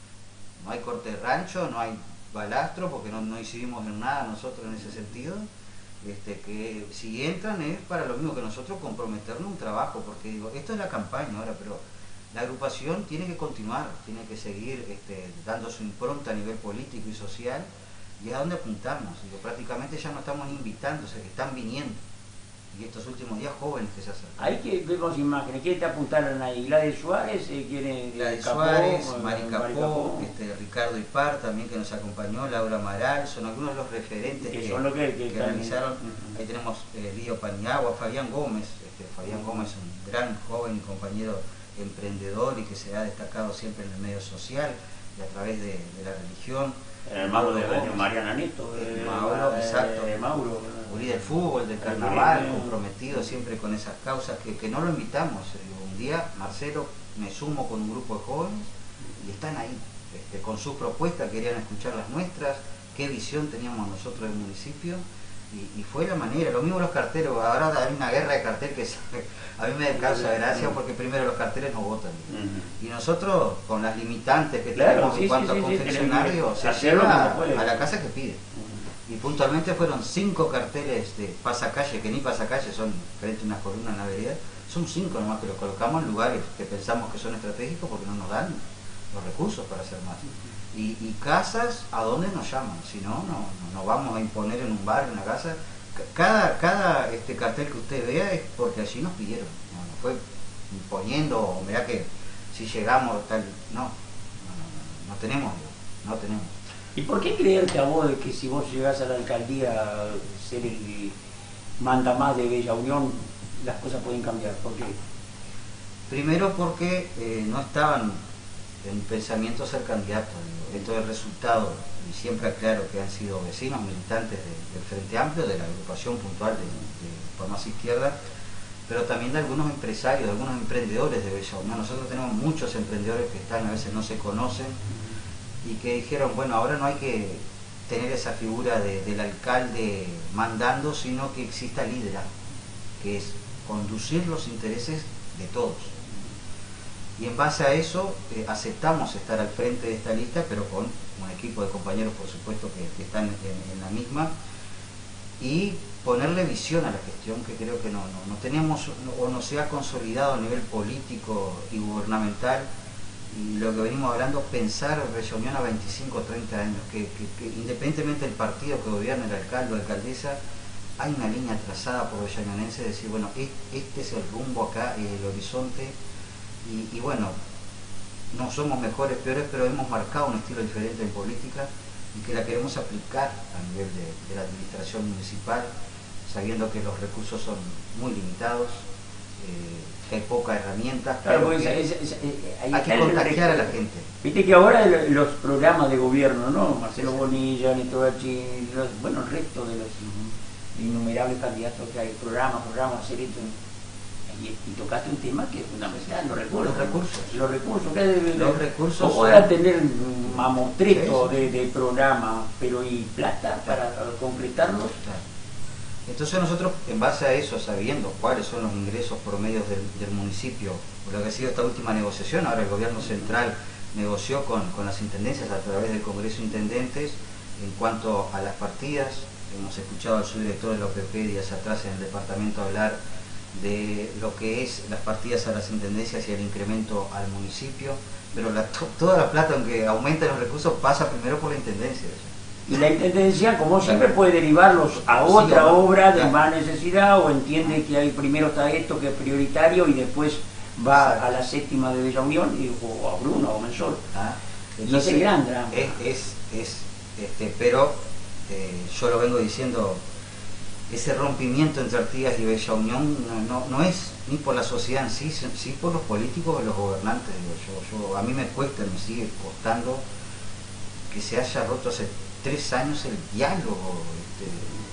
no hay corte de rancho, no hay balastro, porque no, no incidimos en nada nosotros en ese sentido, este, que si entran es para lo mismo que nosotros, comprometernos un trabajo, porque digo, esto es la campaña ahora, pero la agrupación tiene que continuar, tiene que seguir este, dando su impronta a nivel político y social, y es a donde apuntamos. Digo, prácticamente ya no estamos invitando, o sea, que están viniendo. Y estos últimos días jóvenes que se acercan. Hay que vemos imágenes. ¿Quién te apuntaron ahí? Gladys Suárez, eh, ¿quién Gladys Suárez, Mari Capó, este, Ricardo Ipar también que nos acompañó, Laura Amaral, son algunos de los referentes que, que, son lo que, que, que realizaron. Uh-huh. Ahí tenemos eh, Lío Paniagua, Fabián Gómez, este, Fabián uh-huh. Gómez, un gran joven y compañero emprendedor y que se ha destacado siempre en el medio social y a través de, de la religión. El Mauro de, de Mariana Neto, el Mauro, de, exacto. De Mauro. Uri del fútbol, del carnaval, comprometido siempre con esas causas que, que no lo invitamos. Un día Marcelo me sumo con un grupo de jóvenes y están ahí, este, con su propuesta, querían escuchar las nuestras, qué visión teníamos nosotros del municipio. Y, y fue la manera, lo mismo los carteles, ahora hay una guerra de cartel que a mí me causa gracia porque primero los carteles no votan. Uh-huh. Y nosotros, con las limitantes que claro, tenemos sí, en cuanto sí, a sí, confeccionario, sí, se lleva a, a la casa que pide. Uh-huh. Y puntualmente fueron cinco carteles de pasacalle, que ni pasacalle, son frente a unas columnas en la vereda, son cinco nomás que los colocamos en lugares que pensamos que son estratégicos porque no nos dan los recursos para hacer más. Uh-huh. Y, y casas a donde nos llaman, si no, no, no vamos a imponer en un bar, en una casa. Cada, cada este cartel que usted vea es porque allí nos pidieron, no, no fue imponiendo, o mirá que si llegamos, tal, no, no, no, no, no tenemos, no tenemos. ¿Y por qué creerte a vos de que si vos llegás a la alcaldía, ser el manda más de Bella Unión, las cosas pueden cambiar? ¿Por qué? Primero porque eh, no estaban en pensamiento ser candidatos. Esto es el resultado, y siempre aclaro que han sido vecinos, militantes de, del Frente Amplio, de la agrupación puntual de, de Por Más Izquierda, pero también de algunos empresarios, de algunos emprendedores de Bella Unión. Nosotros tenemos muchos emprendedores que están, a veces no se conocen, y que dijeron, bueno, ahora no hay que tener esa figura de, del alcalde mandando, sino que exista liderazgo, que es conducir los intereses de todos. Y en base a eso eh, aceptamos estar al frente de esta lista, pero con un equipo de compañeros, por supuesto, que, que están en, en la misma, y ponerle visión a la gestión, que creo que no, no, no teníamos o no se ha consolidado a nivel político y gubernamental, y lo que venimos hablando, pensar Bella Unión a veinticinco o treinta años, que, que, que independientemente del partido que gobierna, el alcalde o alcaldesa, hay una línea trazada por Bellañonense de decir, bueno, este es el rumbo acá, el horizonte, y, y bueno, no somos mejores, peores, pero hemos marcado un estilo diferente en política y que la queremos aplicar a nivel de, de la administración municipal, sabiendo que los recursos son muy limitados, eh, que hay pocas herramientas, claro, pero pues que es, es, es, hay, hay que contagiar a la gente. Viste que ahora los programas de gobierno, ¿no? Marcelo Bonilla, Neto Bachi, los, bueno, el resto de los uh-huh. innumerables candidatos que hay, programa, programa, hacer esto. Y, y tocaste un tema que es fundamental, los recursos. Los recursos. Los recursos, que de, los recursos. O pueda tener un mamotreto de, de programa, pero ¿y plata para concretarlos? Claro. Entonces nosotros, en base a eso, sabiendo cuáles son los ingresos promedios del, del municipio, por lo que ha sido esta última negociación, ahora el gobierno central negoció con, con las intendencias a través del Congreso de Intendentes en cuanto a las partidas. Hemos escuchado al subdirector de la O P P días atrás en el departamento hablar de lo que es las partidas a las intendencias y el incremento al municipio, pero la, to, toda la plata, aunque aumenten los recursos, pasa primero por la intendencia. Y la intendencia, como siempre, puede derivarlos a otra sí, obra de claro. más necesidad, o entiende que hay primero está esto que es prioritario y después va Exacto. a la séptima de Bella Unión y, o a Bruno o Mensol. Ah, y ese gran drama. Es, es, es, este, pero eh, yo lo vengo diciendo, ese rompimiento entre Artigas y Bella Unión no, no, no es ni por la sociedad en sí, sí por los políticos o los gobernantes. Digo, yo, yo, a mí me cuesta, me sigue costando que se haya roto hace tres años el diálogo, este,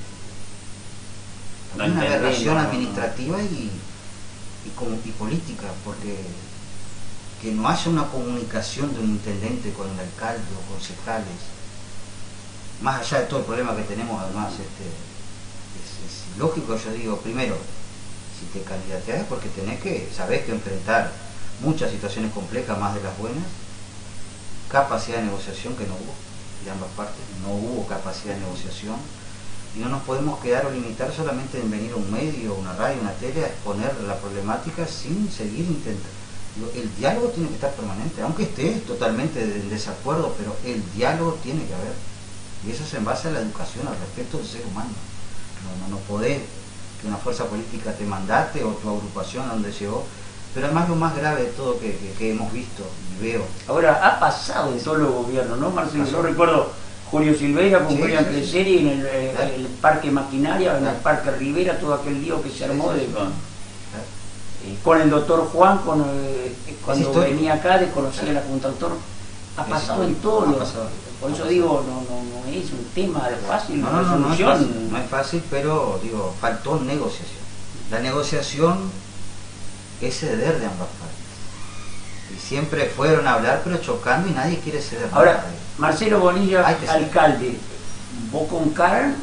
no una relación administrativa y, y, como, y política, porque que no haya una comunicación de un intendente con el alcalde o concejales, más allá de todo el problema que tenemos además, este, es, es lógico, yo digo, primero, si te candidateas es porque tenés que, sabés que enfrentar muchas situaciones complejas, más de las buenas, capacidad de negociación que no hubo de ambas partes, no hubo capacidad de negociación y no nos podemos quedar o limitar solamente en venir a un medio, una radio, una tele a exponer la problemática sin seguir intentando. El diálogo tiene que estar permanente, aunque estés totalmente en desacuerdo, pero el diálogo tiene que haber, y eso es en base a la educación, al respeto del ser humano. No, no, no podés que una fuerza política te mandate o tu agrupación a donde llegó. Pero además lo más grave de todo que, que, que hemos visto y veo. Ahora, ha pasado en todos los gobiernos, ¿no, Marcelo? Yo recuerdo Julio Silveira con William sí, sí, sí. en el, el, claro. el Parque Maquinaria, claro. en el Parque Rivera, todo aquel lío que se armó sí, sí, de, con, claro. eh, con el doctor Juan, con, eh, cuando venía acá, desconocía claro. la Junta Autónoma. Ha pasado en todos los... Por eso digo, no, no, no es un tema de fácil, no, no, no, no, es fácil, no es fácil, pero digo, faltó negociación. La negociación es ceder de ambas partes. Y siempre fueron a hablar, pero chocando y nadie quiere ceder. Ahora, nada. Marcelo Bonilla, alcalde, vos con Karen,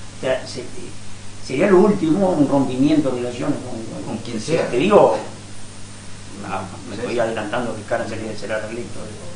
sería lo último un rompimiento de relaciones con, con quien sea. Te digo, no, me estoy adelantando que Karen sería, será reelecto.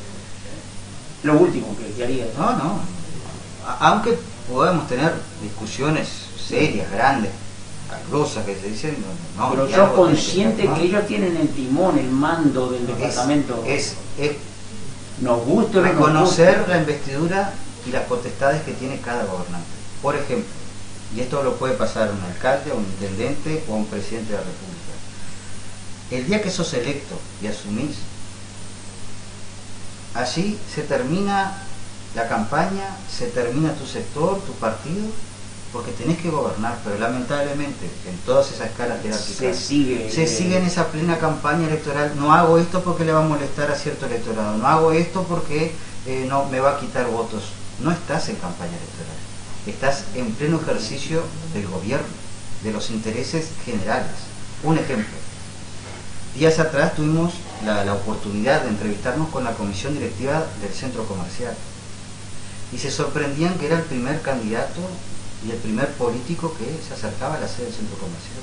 Lo último que, que haría. No, no. Aunque podamos tener discusiones serias, grandes, calurosas que se dicen, no, pero yo consciente que, que ellos tienen el timón, el mando del departamento. Es, es, es nos gusta reconocer la investidura y las potestades que tiene cada gobernante. Por ejemplo, y esto lo puede pasar a un alcalde, a un intendente o a un presidente de la República. El día que sos electo y asumís, allí se termina la campaña, se termina tu sector, tu partido, porque tenés que gobernar, pero lamentablemente en todas esas escalas jerárquicas se sigue, se eh, sigue en esa plena campaña electoral. No hago esto porque le va a molestar a cierto electorado, no hago esto porque eh, no me va a quitar votos. No estás en campaña electoral, estás en pleno ejercicio del gobierno, de los intereses generales. Un ejemplo, días atrás tuvimos la, la oportunidad de entrevistarnos con la comisión directiva del centro comercial y se sorprendían que era el primer candidato y el primer político que se acercaba a la sede del centro comercial.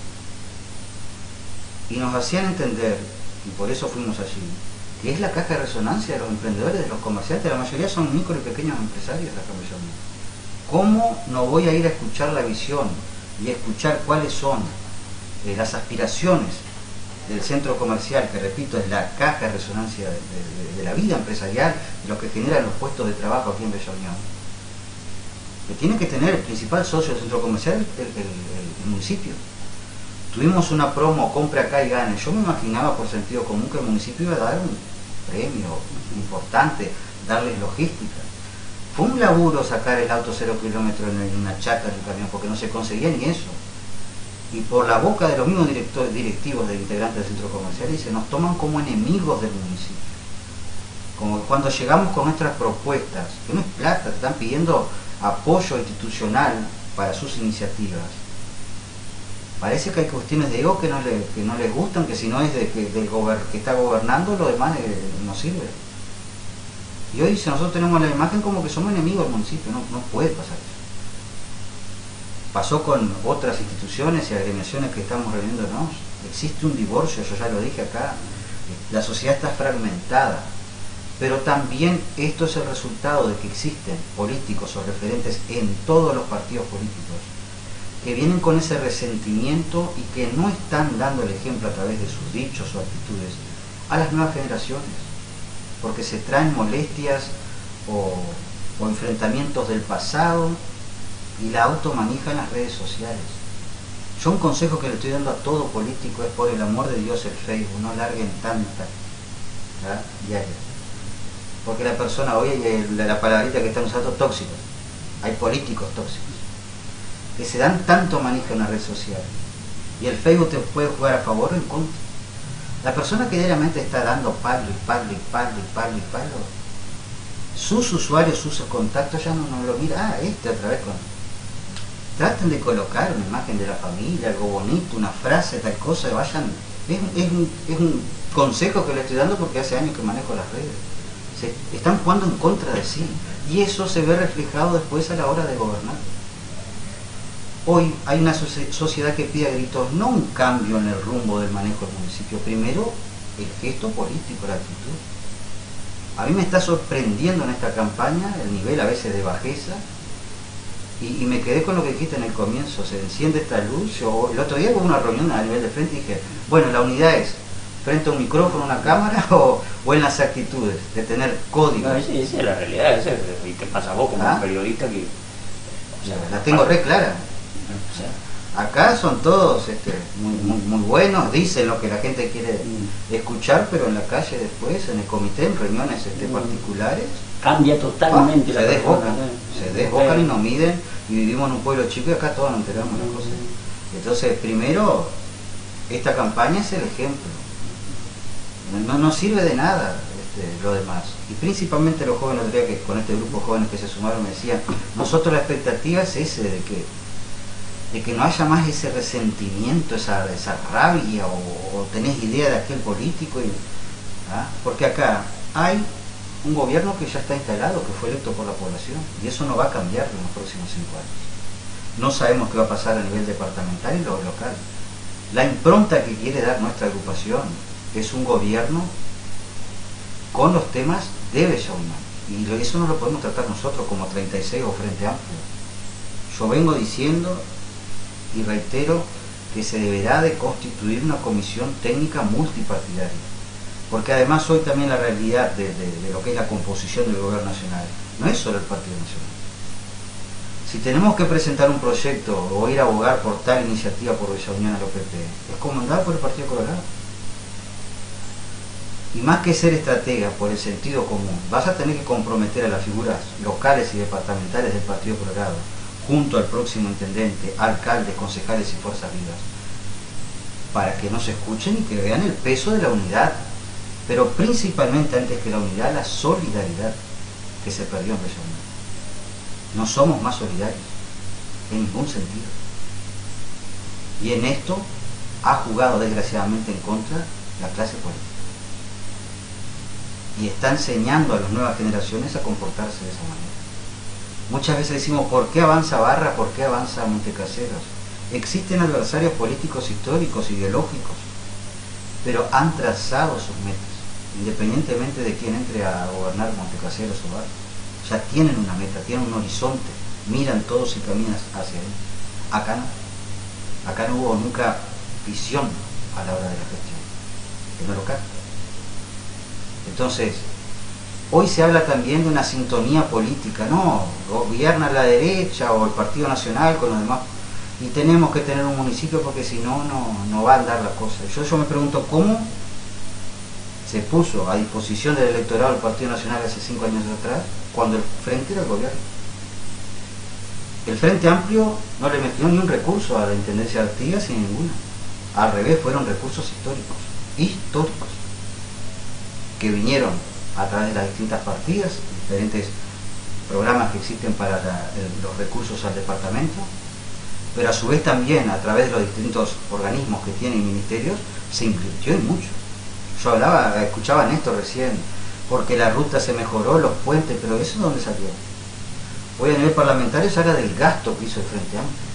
Y nos hacían entender, y por eso fuimos allí, que es la caja de resonancia de los emprendedores, de los comerciantes, la mayoría son micro y pequeños empresarios de la comisión. ¿Cómo no voy a ir a escuchar la visión y a escuchar cuáles son eh, las aspiraciones del centro comercial, que repito, es la caja de resonancia de, de, de la vida empresarial, de lo que generan los puestos de trabajo aquí en Bella Unión? que tiene que tener el principal socio del centro comercial, el, el, el municipio. Tuvimos una promo, compre acá y gane. Yo me imaginaba por sentido común que el municipio iba a dar un premio importante, darles logística. Fue un laburo sacar el auto cero kilómetros en una chacra de un camión, porque no se conseguía ni eso. Y por la boca de los mismos directores, directivos de integrantes del centro comercial, y se nos toman como enemigos del municipio. Como cuando llegamos con nuestras propuestas, que no es plata, te están pidiendo apoyo institucional para sus iniciativas. Parece que hay cuestiones de ego que no, le, que no les gustan, que si no es de que, de gober, que está gobernando, lo demás eh, no sirve. Y hoy si nosotros tenemos la imagen como que somos enemigos del municipio, no, no puede pasar eso. Pasó con otras instituciones y agremiaciones que estamos reuniéndonos. Existe un divorcio, yo ya lo dije acá, la sociedad está fragmentada, pero también esto es el resultado de que existen políticos o referentes en todos los partidos políticos que vienen con ese resentimiento y que no están dando el ejemplo a través de sus dichos o actitudes a las nuevas generaciones, porque se traen molestias o, o enfrentamientos del pasado y la automanija en las redes sociales. Yo un consejo que le estoy dando a todo político es, por el amor de Dios, el Facebook, no larguen tanta diaria, porque la persona hoy, la, la palabrita que están usando, tóxicos, hay políticos tóxicos que se dan tanto manija en una red social, y el Facebook te puede jugar a favor o en contra. La persona que diariamente está dando palo y palo y palo y palo y palo, sus usuarios, sus contactos ya no, no lo miran. Ah, este otra vez con... Traten de colocar una imagen de la familia, algo bonito, una frase, tal cosa, y vayan... Es, es, un, es un consejo que le estoy dando porque hace años que manejo las redes. Se están jugando en contra de sí, y eso se ve reflejado después a la hora de gobernar. Hoy hay una sociedad que pide a gritos no un cambio en el rumbo del manejo del municipio, primero el gesto político, la actitud. A mí me está sorprendiendo en esta campaña el nivel a veces de bajeza, y, y me quedé con lo que dijiste en el comienzo, se enciende esta luz. Yo, el otro día hubo una reunión a nivel de frente y dije, bueno, la unidad es frente a un micrófono, una cámara, o, o en las actitudes, de tener códigos. No, esa, esa es la realidad, esa es, y te pasa a vos como ¿Ah? un periodista que... O sea, la tengo re clara. O sea, acá son todos este, muy, muy, muy buenos, dicen lo que la gente quiere mm. escuchar, pero en la calle después, en el comité, en reuniones este, mm. particulares, cambia totalmente. Ah, la se desbocan, persona, se desbocan y nos miden, y vivimos en un pueblo chico y acá todos nos enteramos de las cosas. Entonces, primero, esta campaña es el ejemplo. No, no sirve de nada este, lo demás. Y principalmente los jóvenes, que con este grupo de jóvenes que se sumaron me decían, nosotros la expectativa es ese, de que de que no haya más ese resentimiento, esa, esa rabia, o, o tenés idea de aquel político, y, ¿ah? porque acá hay un gobierno que ya está instalado, que fue electo por la población, y eso no va a cambiar en los próximos cinco años. No sabemos qué va a pasar a nivel departamental y lo local. La impronta que quiere dar nuestra agrupación es un gobierno con los temas de Bellaunión, y eso no lo podemos tratar nosotros como treinta y seis o Frente Amplio. Yo vengo diciendo y reitero que se deberá de constituir una comisión técnica multipartidaria, porque además hoy también la realidad de, de, de lo que es la composición del gobierno nacional no es solo el Partido Nacional. Si tenemos que presentar un proyecto o ir a abogar por tal iniciativa por Bellaunión al O P P, es comandado por el Partido Colorado. Y más que ser estratega por el sentido común, vas a tener que comprometer a las figuras locales y departamentales del Partido Colorado, junto al próximo intendente, alcaldes, concejales y fuerzas vivas, para que nos escuchen y que vean el peso de la unidad, pero principalmente, antes que la unidad, la solidaridad que se perdió en Bellaunión. No somos más solidarios en ningún sentido, y en esto ha jugado desgraciadamente en contra la clase política, y está enseñando a las nuevas generaciones a comportarse de esa manera. Muchas veces decimos, ¿por qué avanza Barra? ¿Por qué avanza Montecaseros? Existen adversarios políticos históricos, ideológicos, pero han trazado sus metas, independientemente de quién entre a gobernar Montecaseros o Barra. Ya tienen una meta, tienen un horizonte, miran todos y caminan hacia él. Acá no. Acá no hubo nunca visión a la hora de la gestión, en lo local. Entonces, Hoy se habla también de una sintonía política, no, gobierna la derecha o el Partido Nacional con los demás, y tenemos que tener un municipio porque si no, no, no va a andar la cosa. Yo, yo me pregunto cómo se puso a disposición del electorado del Partido Nacional hace cinco años atrás, cuando el Frente era el gobierno. El Frente Amplio no le metió ni un recurso a la Intendencia de Artigas, ni ninguna. Al revés, fueron recursos históricos, históricos, que vinieron a través de las distintas partidas, diferentes programas que existen para la, el, los recursos al departamento, pero a su vez también a través de los distintos organismos que tienen ministerios, se invirtió en mucho. Yo hablaba, escuchaba a Néstor recién, porque la ruta se mejoró, los puentes, pero ¿eso de dónde salió? Hoy a nivel parlamentario se habla del gasto que hizo el Frente Amplio.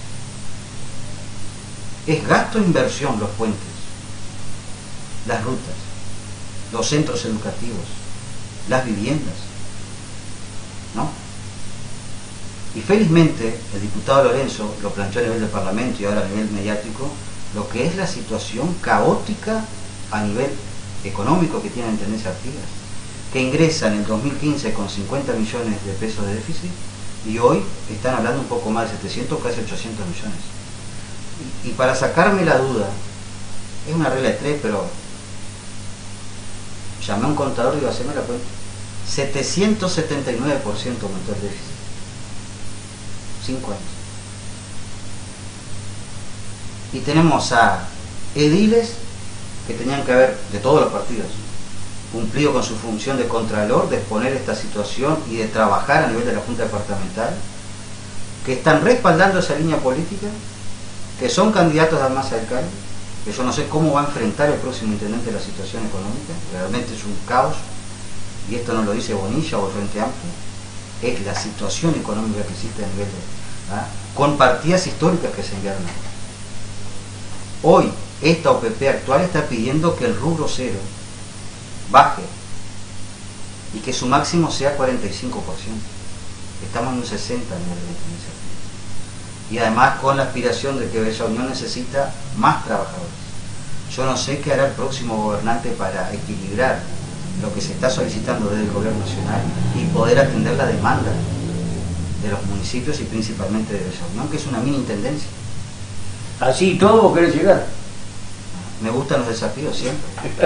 Es gasto e inversión los puentes, las rutas, los centros educativos, las viviendas, ¿no? Y felizmente el diputado Lorenzo lo planteó a nivel del Parlamento y ahora a nivel mediático, lo que es la situación caótica a nivel económico que tiene la Intendencia Artigas, que ingresa en el dos mil quince con cincuenta millones de pesos de déficit y hoy están hablando un poco más de setecientos, casi ochocientos millones. Y, y para sacarme la duda, es una regla de tres, pero llamé a un contador y digo, haceme la cuenta, setecientos setenta y nueve por ciento aumentó el déficit. cinco años. Y tenemos a ediles que tenían que haber, de todos los partidos, cumplido con su función de contralor, de exponer esta situación y de trabajar a nivel de la Junta Departamental, que están respaldando esa línea política, que son candidatos a más alcalde, que yo no sé cómo va a enfrentar el próximo intendente la situación económica, realmente es un caos, y esto no lo dice Bonilla o el Frente Amplio, es la situación económica que existe a nivel de, ¿ah? con partidas históricas que se inviernan. Hoy, esta O P P actual está pidiendo que el rubro cero baje y que su máximo sea cuarenta y cinco por ciento. Estamos en un sesenta por ciento a nivel de la Intendencia. Y además con la aspiración de que Bella Unión necesita más trabajadores. Yo no sé qué hará el próximo gobernante para equilibrar lo que se está solicitando desde el gobierno nacional y poder atender la demanda de los municipios y principalmente de Bella Unión, que es una mini intendencia. Así todo vos querés llegar. Me gustan los desafíos siempre.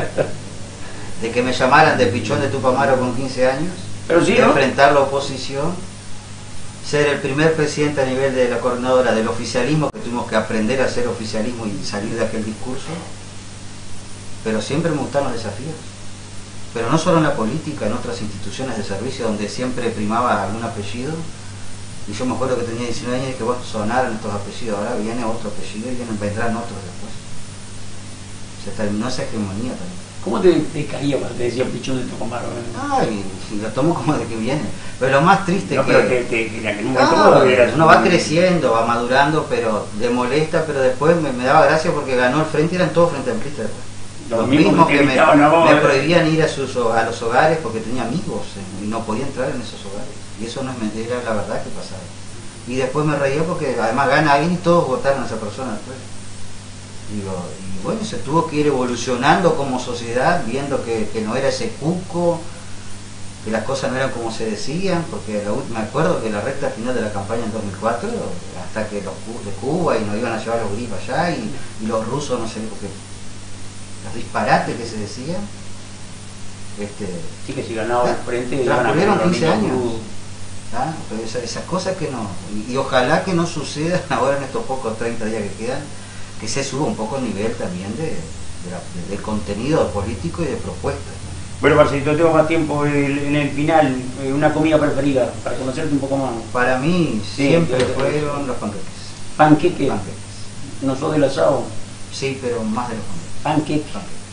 De que me llamaran de pichón de Tupamaro con quince años, pero sí, de ¿no? enfrentar la oposición, ser el primer presidente a nivel de la coordinadora del oficialismo, que tuvimos que aprender a hacer oficialismo y salir de aquel discurso, pero siempre me gustan los desafíos. Pero no solo en la política, en otras instituciones de servicio donde siempre primaba algún apellido, y yo me acuerdo que tenía diecinueve años y que bueno, sonaran estos apellidos, ahora viene otro apellido y vienen, vendrán otros después. Se terminó esa hegemonía también. ¿Cómo te, te caía cuando te decía pichón de Tupamaro? Ay, lo tomo como de que viene. Pero lo más triste no, que... Pero te, te, que en un no, momento eras uno va creciendo, va madurando, pero de molesta, pero después me, me daba gracia porque ganó el frente y eran todos frente amplistas después. Los, los mismos que, que me, me prohibían ir a, sus, a los hogares porque tenía amigos eh, y no podía entrar en esos hogares. Y eso no es mentira, era la verdad que pasaba. Y después me reía porque además gana alguien y todos votaron a esa persona después. Digo, y bueno, se tuvo que ir evolucionando como sociedad, viendo que, que no era ese cuco, que las cosas no eran como se decían, porque la, me acuerdo que la recta final de la campaña en dos mil cuatro, hasta que los de Cuba y nos iban a llevar los grifos allá, y, y los rusos, no sé, porque los disparates que se decían, este, sí, que si ganaba el frente transcurrieron quince años. ¿Ah? Pero esa, esas cosas que no, y, y ojalá que no sucedan ahora en estos pocos treinta días que quedan, que se suba un poco el nivel también de, de la, de, del contenido político y de propuestas. Bueno, Marcelito, tengo más tiempo en el final, una comida preferida, para conocerte un poco más. Para mí sí, siempre pero, fueron los panqueques. ¿Panqueques? Panqueques. ¿No sos del asado? Sí, pero más de los panqueques. ¿Panqueques? Panqueques.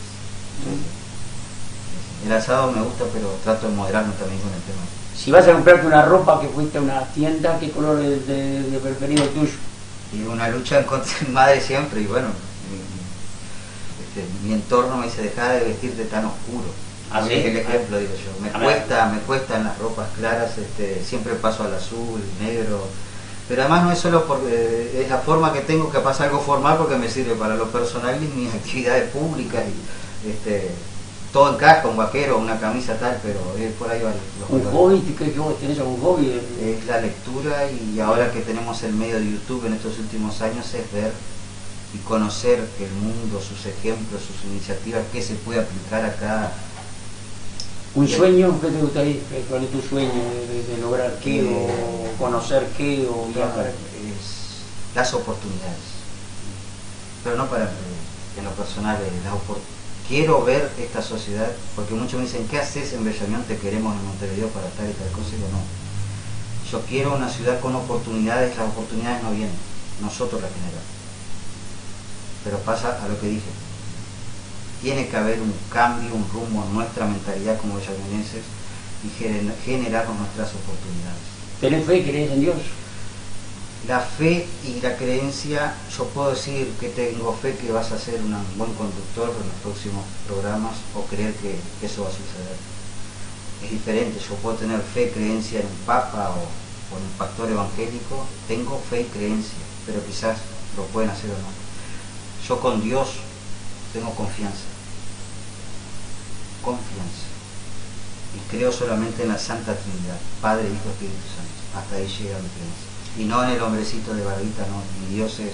Sí. El asado me gusta, pero trato de moderarme también con el tema. Si vas a comprarte una ropa que fuiste a una tienda, ¿qué color es de, de preferido tuyo? Y una lucha en contra de mi madre siempre, y bueno, mi, este, mi entorno me dice, deja de vestirte tan oscuro. ¿Ah, sí? Es el ejemplo, digo yo. Me ¿Ah, cuesta, me cuestan las ropas claras, este, siempre paso al azul, negro. Pero además no es solo porque es la forma que tengo que pasar algo formal porque me sirve para lo personal y mis actividades públicas. Y, este, todo encaja, un vaquero, una camisa tal, pero eh, por ahí va. ¿Un hobby? ¿Qué crees que vos tenés algún hobby? Es la lectura, y ahora que tenemos el medio de YouTube en estos últimos años es ver y conocer el mundo, sus ejemplos, sus iniciativas, qué se puede aplicar acá. ¿Un sueño? ¿Qué te gustaría? ¿Cuál es tu sueño de, de lograr qué eh, o conocer qué o viajar? Es las oportunidades, pero no para en lo personal, las oportunidades. Quiero ver esta sociedad, porque muchos me dicen, ¿qué haces en Bella Unión? Te queremos en Montevideo para estar y tal cosa, y yo no. Yo quiero una ciudad con oportunidades, las oportunidades no vienen, nosotros las generamos. Pero pasa a lo que dije. Tiene que haber un cambio, un rumbo en nuestra mentalidad como bellaunienses y generarnos nuestras oportunidades. ¿Tenés fe? ¿Crees en Dios? La fe y la creencia, yo puedo decir que tengo fe que vas a ser un buen conductor en los próximos programas, o creer que eso va a suceder. Es diferente, yo puedo tener fe, creencia en un papa o, o en un pastor evangélico, tengo fe y creencia, pero quizás lo pueden hacer o no. Yo con Dios tengo confianza, confianza, y creo solamente en la Santa Trinidad, Padre, Hijo, Espíritu Santo. Hasta ahí llega mi creencia, y no en el hombrecito de barbita, no. Mi Dios es,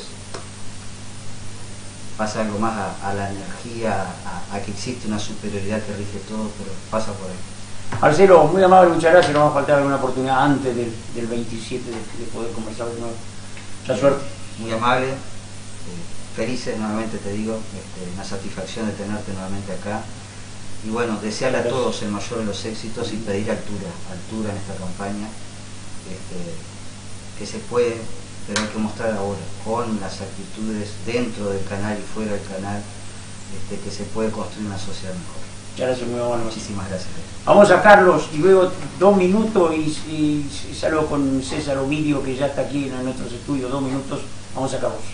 pasa algo más a, a la energía, a, a que existe una superioridad que rige todo, pero pasa por ahí. Marcelo, muy amable, muchas gracias. Nos va a faltar alguna oportunidad antes del, del veintisiete de, de poder conversar de nuevo. Mucha suerte. Muy amable. Felices, nuevamente te digo, este, una satisfacción de tenerte nuevamente acá, y bueno, desearle a todos el mayor de los éxitos y pedir altura, altura en esta campaña, este, que se puede, pero hay que mostrar ahora, con las actitudes dentro del canal y fuera del canal, este, que se puede construir una sociedad mejor. Muchas gracias, muy amable. Muchísimas gracias. Vamos a Carlos, y luego dos minutos y, y, y salgo con César Ovidio, que ya está aquí en nuestros estudios, dos minutos, vamos a Carlos.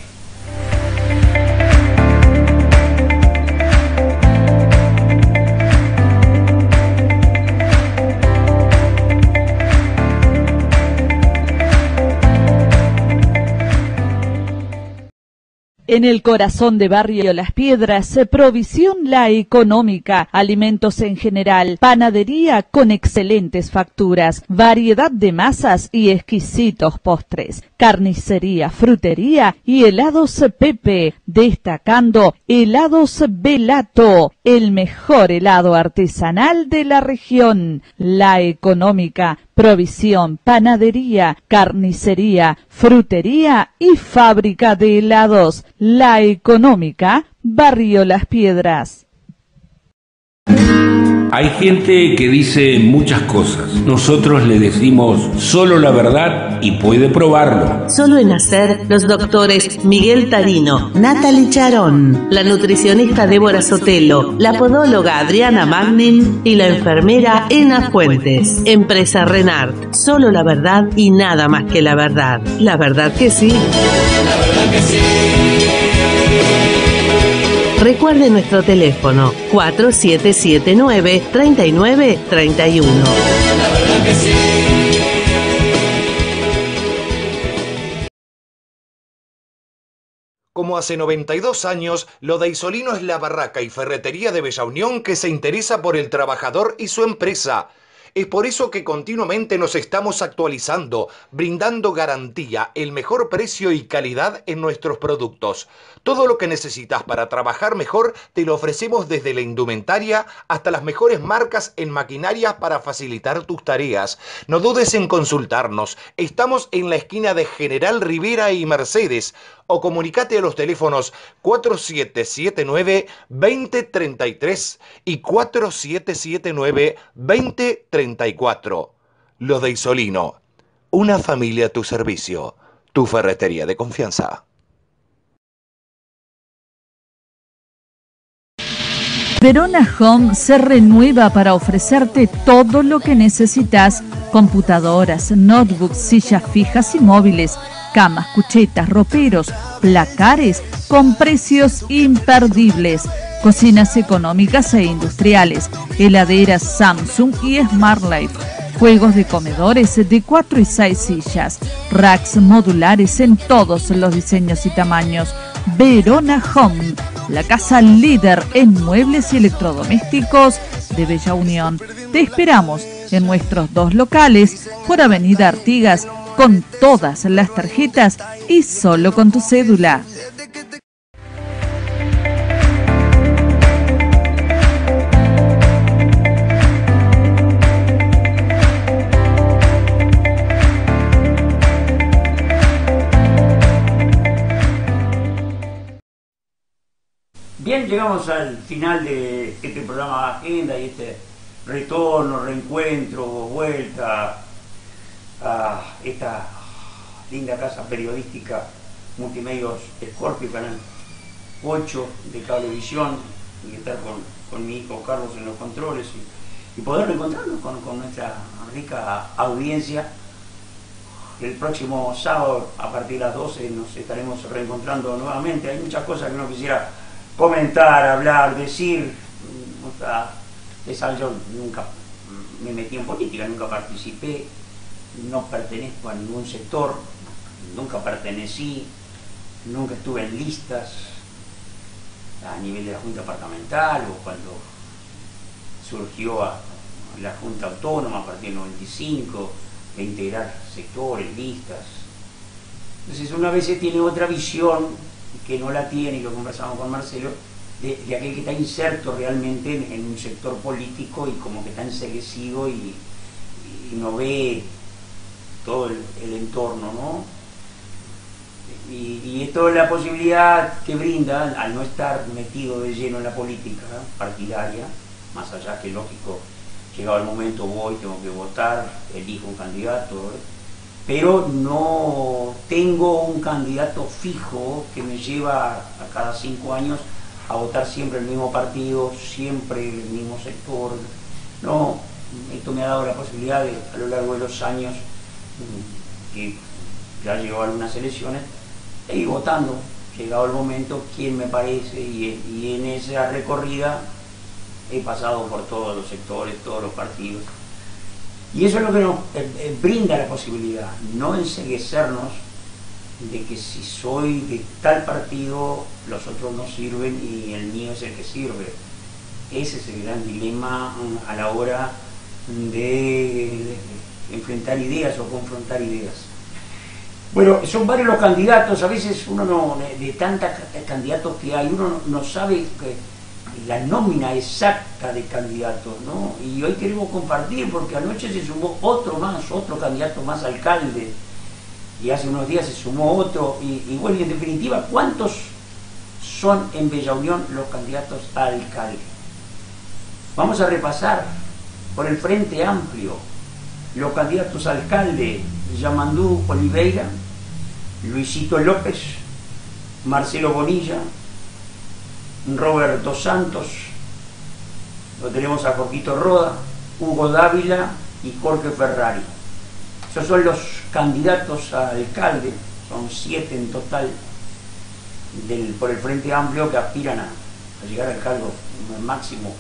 En el corazón de Barrio Las Piedras, Provisión La Económica, alimentos en general, panadería con excelentes facturas, variedad de masas y exquisitos postres, carnicería, frutería y helados Pepe, destacando helados Belato, el mejor helado artesanal de la región. La Económica, provisión, panadería, carnicería, frutería y fábrica de helados. La Económica, Barrio Las Piedras. Hay gente que dice muchas cosas. Nosotros le decimos solo la verdad y puede probarlo. Solo en hacer, los doctores Miguel Tarino, Natalie Charón, la nutricionista Débora Sotelo, la podóloga Adriana Magnin y la enfermera Ena Fuentes. Empresa Renard, solo la verdad y nada más que la verdad. La verdad que sí. La verdad que sí. Recuerde nuestro teléfono cuatro siete siete nueve, tres nueve tres uno. La verdad que sí. Como hace noventa y dos años, Lo Deisolino es la barraca y ferretería de Bella Unión que se interesa por el trabajador y su empresa. Es por eso que continuamente nos estamos actualizando, brindando garantía, el mejor precio y calidad en nuestros productos. Todo lo que necesitas para trabajar mejor te lo ofrecemos desde la indumentaria hasta las mejores marcas en maquinaria para facilitar tus tareas. No dudes en consultarnos. Estamos en la esquina de General Rivera y Mercedes. O comunicate a los teléfonos cuatro siete siete nueve, dos cero tres tres y cuatro siete siete nueve, dos cero tres cuatro. Lo Deisolino, una familia a tu servicio, tu ferretería de confianza. Verona Home se renueva para ofrecerte todo lo que necesitas: computadoras, notebooks, sillas fijas y móviles, camas, cuchetas, roperos, placares con precios imperdibles, cocinas económicas e industriales, heladeras Samsung y Smart Life, juegos de comedores de cuatro y seis sillas, racks modulares en todos los diseños y tamaños. Verona Home, la casa líder en muebles y electrodomésticos de Bella Unión. Te esperamos en nuestros dos locales por Avenida Artigas con todas las tarjetas y solo con tu cédula. Bien, llegamos al final de este programa de Agenda y este retorno, reencuentro, vuelta a esta linda casa periodística Multimedios Scorpio, Canal ocho de Cablevisión, y estar con, con mi hijo Carlos en los controles y, y poder reencontrarnos con, con nuestra rica audiencia. El próximo sábado a partir de las doce nos estaremos reencontrando nuevamente. Hay muchas cosas que no quisiera comentar, hablar, decir. Yo nunca me metí en política, nunca participé, no pertenezco a ningún sector, nunca pertenecí, nunca estuve en listas a nivel de la Junta Departamental o cuando surgió a la Junta Autónoma a partir del noventa y cinco, de integrar sectores, listas. Entonces una vez se tiene otra visión que no la tiene, y lo conversamos con Marcelo, de, de aquel que está inserto realmente en, en un sector político y como que está enseguecido y, y no ve todo el, el entorno, ¿no? Y, y esto es la posibilidad que brinda al no estar metido de lleno en la política partidaria, más allá que lógico, llegado el momento voy, tengo que votar, elijo un candidato, ¿eh? Pero no tengo un candidato fijo que me lleva a cada cinco años a votar siempre el mismo partido, siempre el mismo sector. No, esto me ha dado la posibilidad de, a lo largo de los años, que ya llegó a algunas elecciones, de ir votando, llegado el momento, quién me parece, y, y en esa recorrida he pasado por todos los sectores, todos los partidos. Y eso es lo que nos eh, eh, brinda la posibilidad, no enceguecernos de que si soy de tal partido, los otros no sirven y el mío es el que sirve. Ese es el gran dilema a la hora de enfrentar ideas o confrontar ideas. Bueno, son varios los candidatos, a veces uno no, de tantos candidatos que hay, uno no, no sabe que la nómina exacta de candidatos, ¿no? Y hoy queremos compartir porque anoche se sumó otro más, otro candidato más alcalde, y hace unos días se sumó otro, y, y bueno, y en definitiva, ¿cuántos son en Bella Unión los candidatos a alcalde? Vamos a repasar por el Frente Amplio los candidatos a alcalde: Yamandú Oliveira, Luisito López, Marcelo Bonilla, Robert Dos Santos, lo tenemos a Jorgito Roda, Hugo Dávila y Jorge Ferrari. Esos son los candidatos a alcalde, son siete en total del, por el Frente Amplio, que aspiran a, a llegar al cargo máximo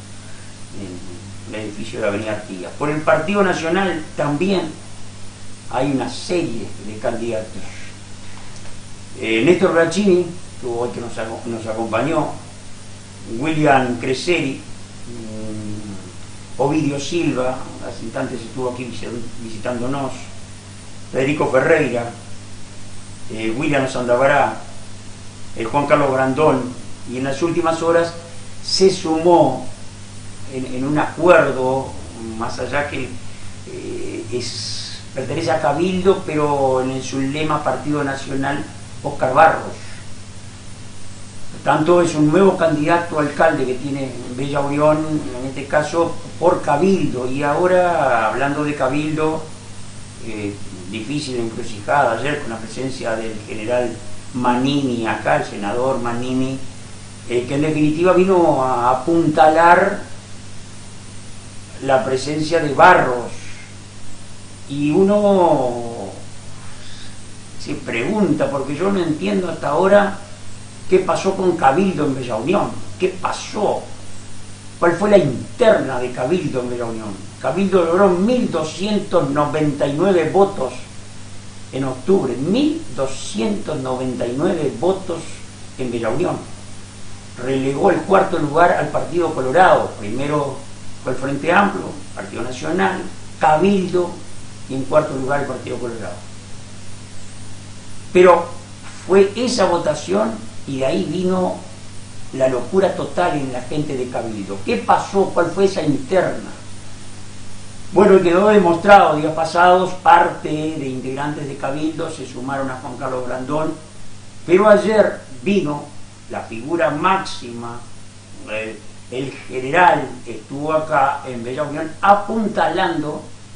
en el edificio de la Avenida Artigas. Por el Partido Nacional también hay una serie de candidatos. Eh, Néstor Braccini, que hoy que nos, nos acompañó, William Creseri, um, Ovidio Silva, hace instantes estuvo aquí visitándonos, Federico Ferreira, eh, William Sandabará, eh, Juan Carlos Brandón, y en las últimas horas se sumó en, en un acuerdo, más allá que eh, es, pertenece a Cabildo, pero en su lema Partido Nacional, Óscar Barros. Tanto es un nuevo candidato a alcalde que tiene Bella Unión, en este caso por Cabildo. Y ahora, hablando de Cabildo, eh, difícil encrucijada ayer con la presencia del general Manini acá, el senador Manini, eh, que en definitiva vino a apuntalar la presencia de Barros. Y uno se pregunta, porque yo no entiendo hasta ahora qué pasó con Cabildo en Bella Unión, qué pasó, cuál fue la interna de Cabildo en Bella Unión. Cabildo logró mil doscientos noventa y nueve votos en octubre, mil doscientos noventa y nueve votos en Bella Unión. relegó el cuarto lugar al Partido Colorado. Primero fue el Frente Amplio, Partido Nacional, Cabildo, y en cuarto lugar el Partido Colorado. Pero fue esa votación y de ahí vino la locura total en la gente de Cabildo. ¿Qué pasó? ¿Cuál fue esa interna? Bueno, quedó demostrado días pasados, parte de integrantes de Cabildo se sumaron a Juan Carlos Brandón, pero ayer vino la figura máxima, eh, el general estuvo acá en Bella Unión apuntalando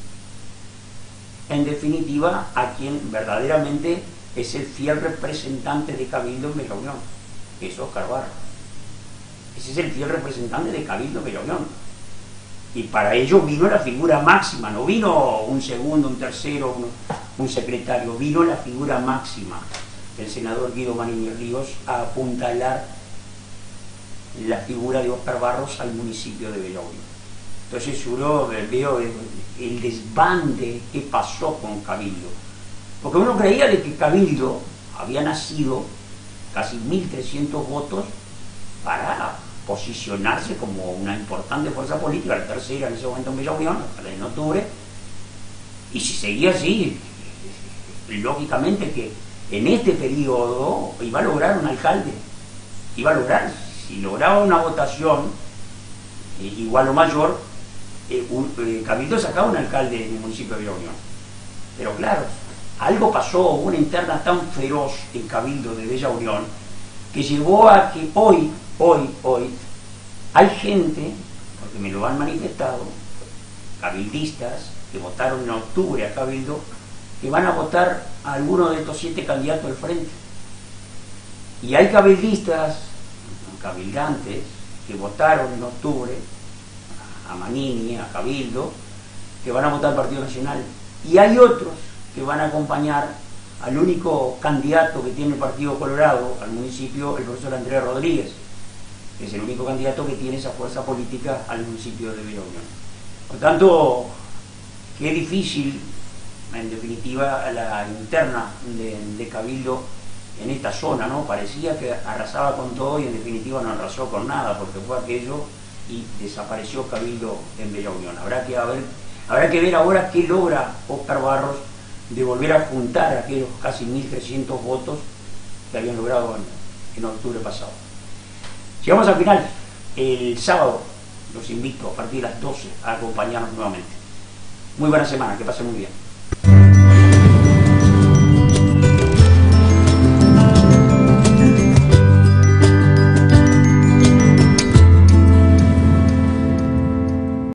en definitiva a quien verdaderamente es el fiel representante de Cabildo en Bella Unión, que es Óscar Barros. Ese es el fiel representante de Cabildo en Bella Unión. Y para ello vino la figura máxima, no vino un segundo, un tercero, un, un secretario, vino la figura máxima, el senador Guido Manini Ríos, a apuntalar la figura de Óscar Barros al municipio de Bella Unión. Entonces yo veo el desbande que pasó con Cabildo. Porque uno creía de que Cabildo había nacido casi mil trescientos votos para posicionarse como una importante fuerza política, la tercera en ese momento en Bella Unión, hasta en octubre, y si seguía así, lógicamente que en este periodo iba a lograr un alcalde, iba a lograr, si lograba una votación eh, igual o mayor, eh, un, eh, Cabildo sacaba un alcalde en el municipio de Bella Unión. Pero claro, algo pasó, una interna tan feroz en Cabildo de Bella Unión, que llevó a que hoy, hoy, hoy, hay gente, porque me lo han manifestado, cabildistas, que votaron en octubre a Cabildo, que van a votar a alguno de estos siete candidatos del frente. Y hay cabildistas, cabildantes, que votaron en octubre a Manini, a Cabildo, que van a votar al Partido Nacional. Y hay otros que van a acompañar al único candidato que tiene el Partido Colorado al municipio, el profesor Andrés Rodríguez, que es el único candidato que tiene esa fuerza política al municipio de Bella Unión. Por tanto, qué difícil, en definitiva, la interna de, de Cabildo en esta zona, ¿no? Parecía que arrasaba con todo y en definitiva no arrasó con nada, porque fue aquello y desapareció Cabildo en Bella Unión. Habrá que, haber, habrá que ver ahora qué logra Óscar Barros de volver a juntar aquellos casi mil trescientos votos que habían logrado en, en octubre pasado. Llegamos al final. El sábado los invito a partir de las doce a acompañarnos nuevamente. Muy buena semana, que pasen muy bien.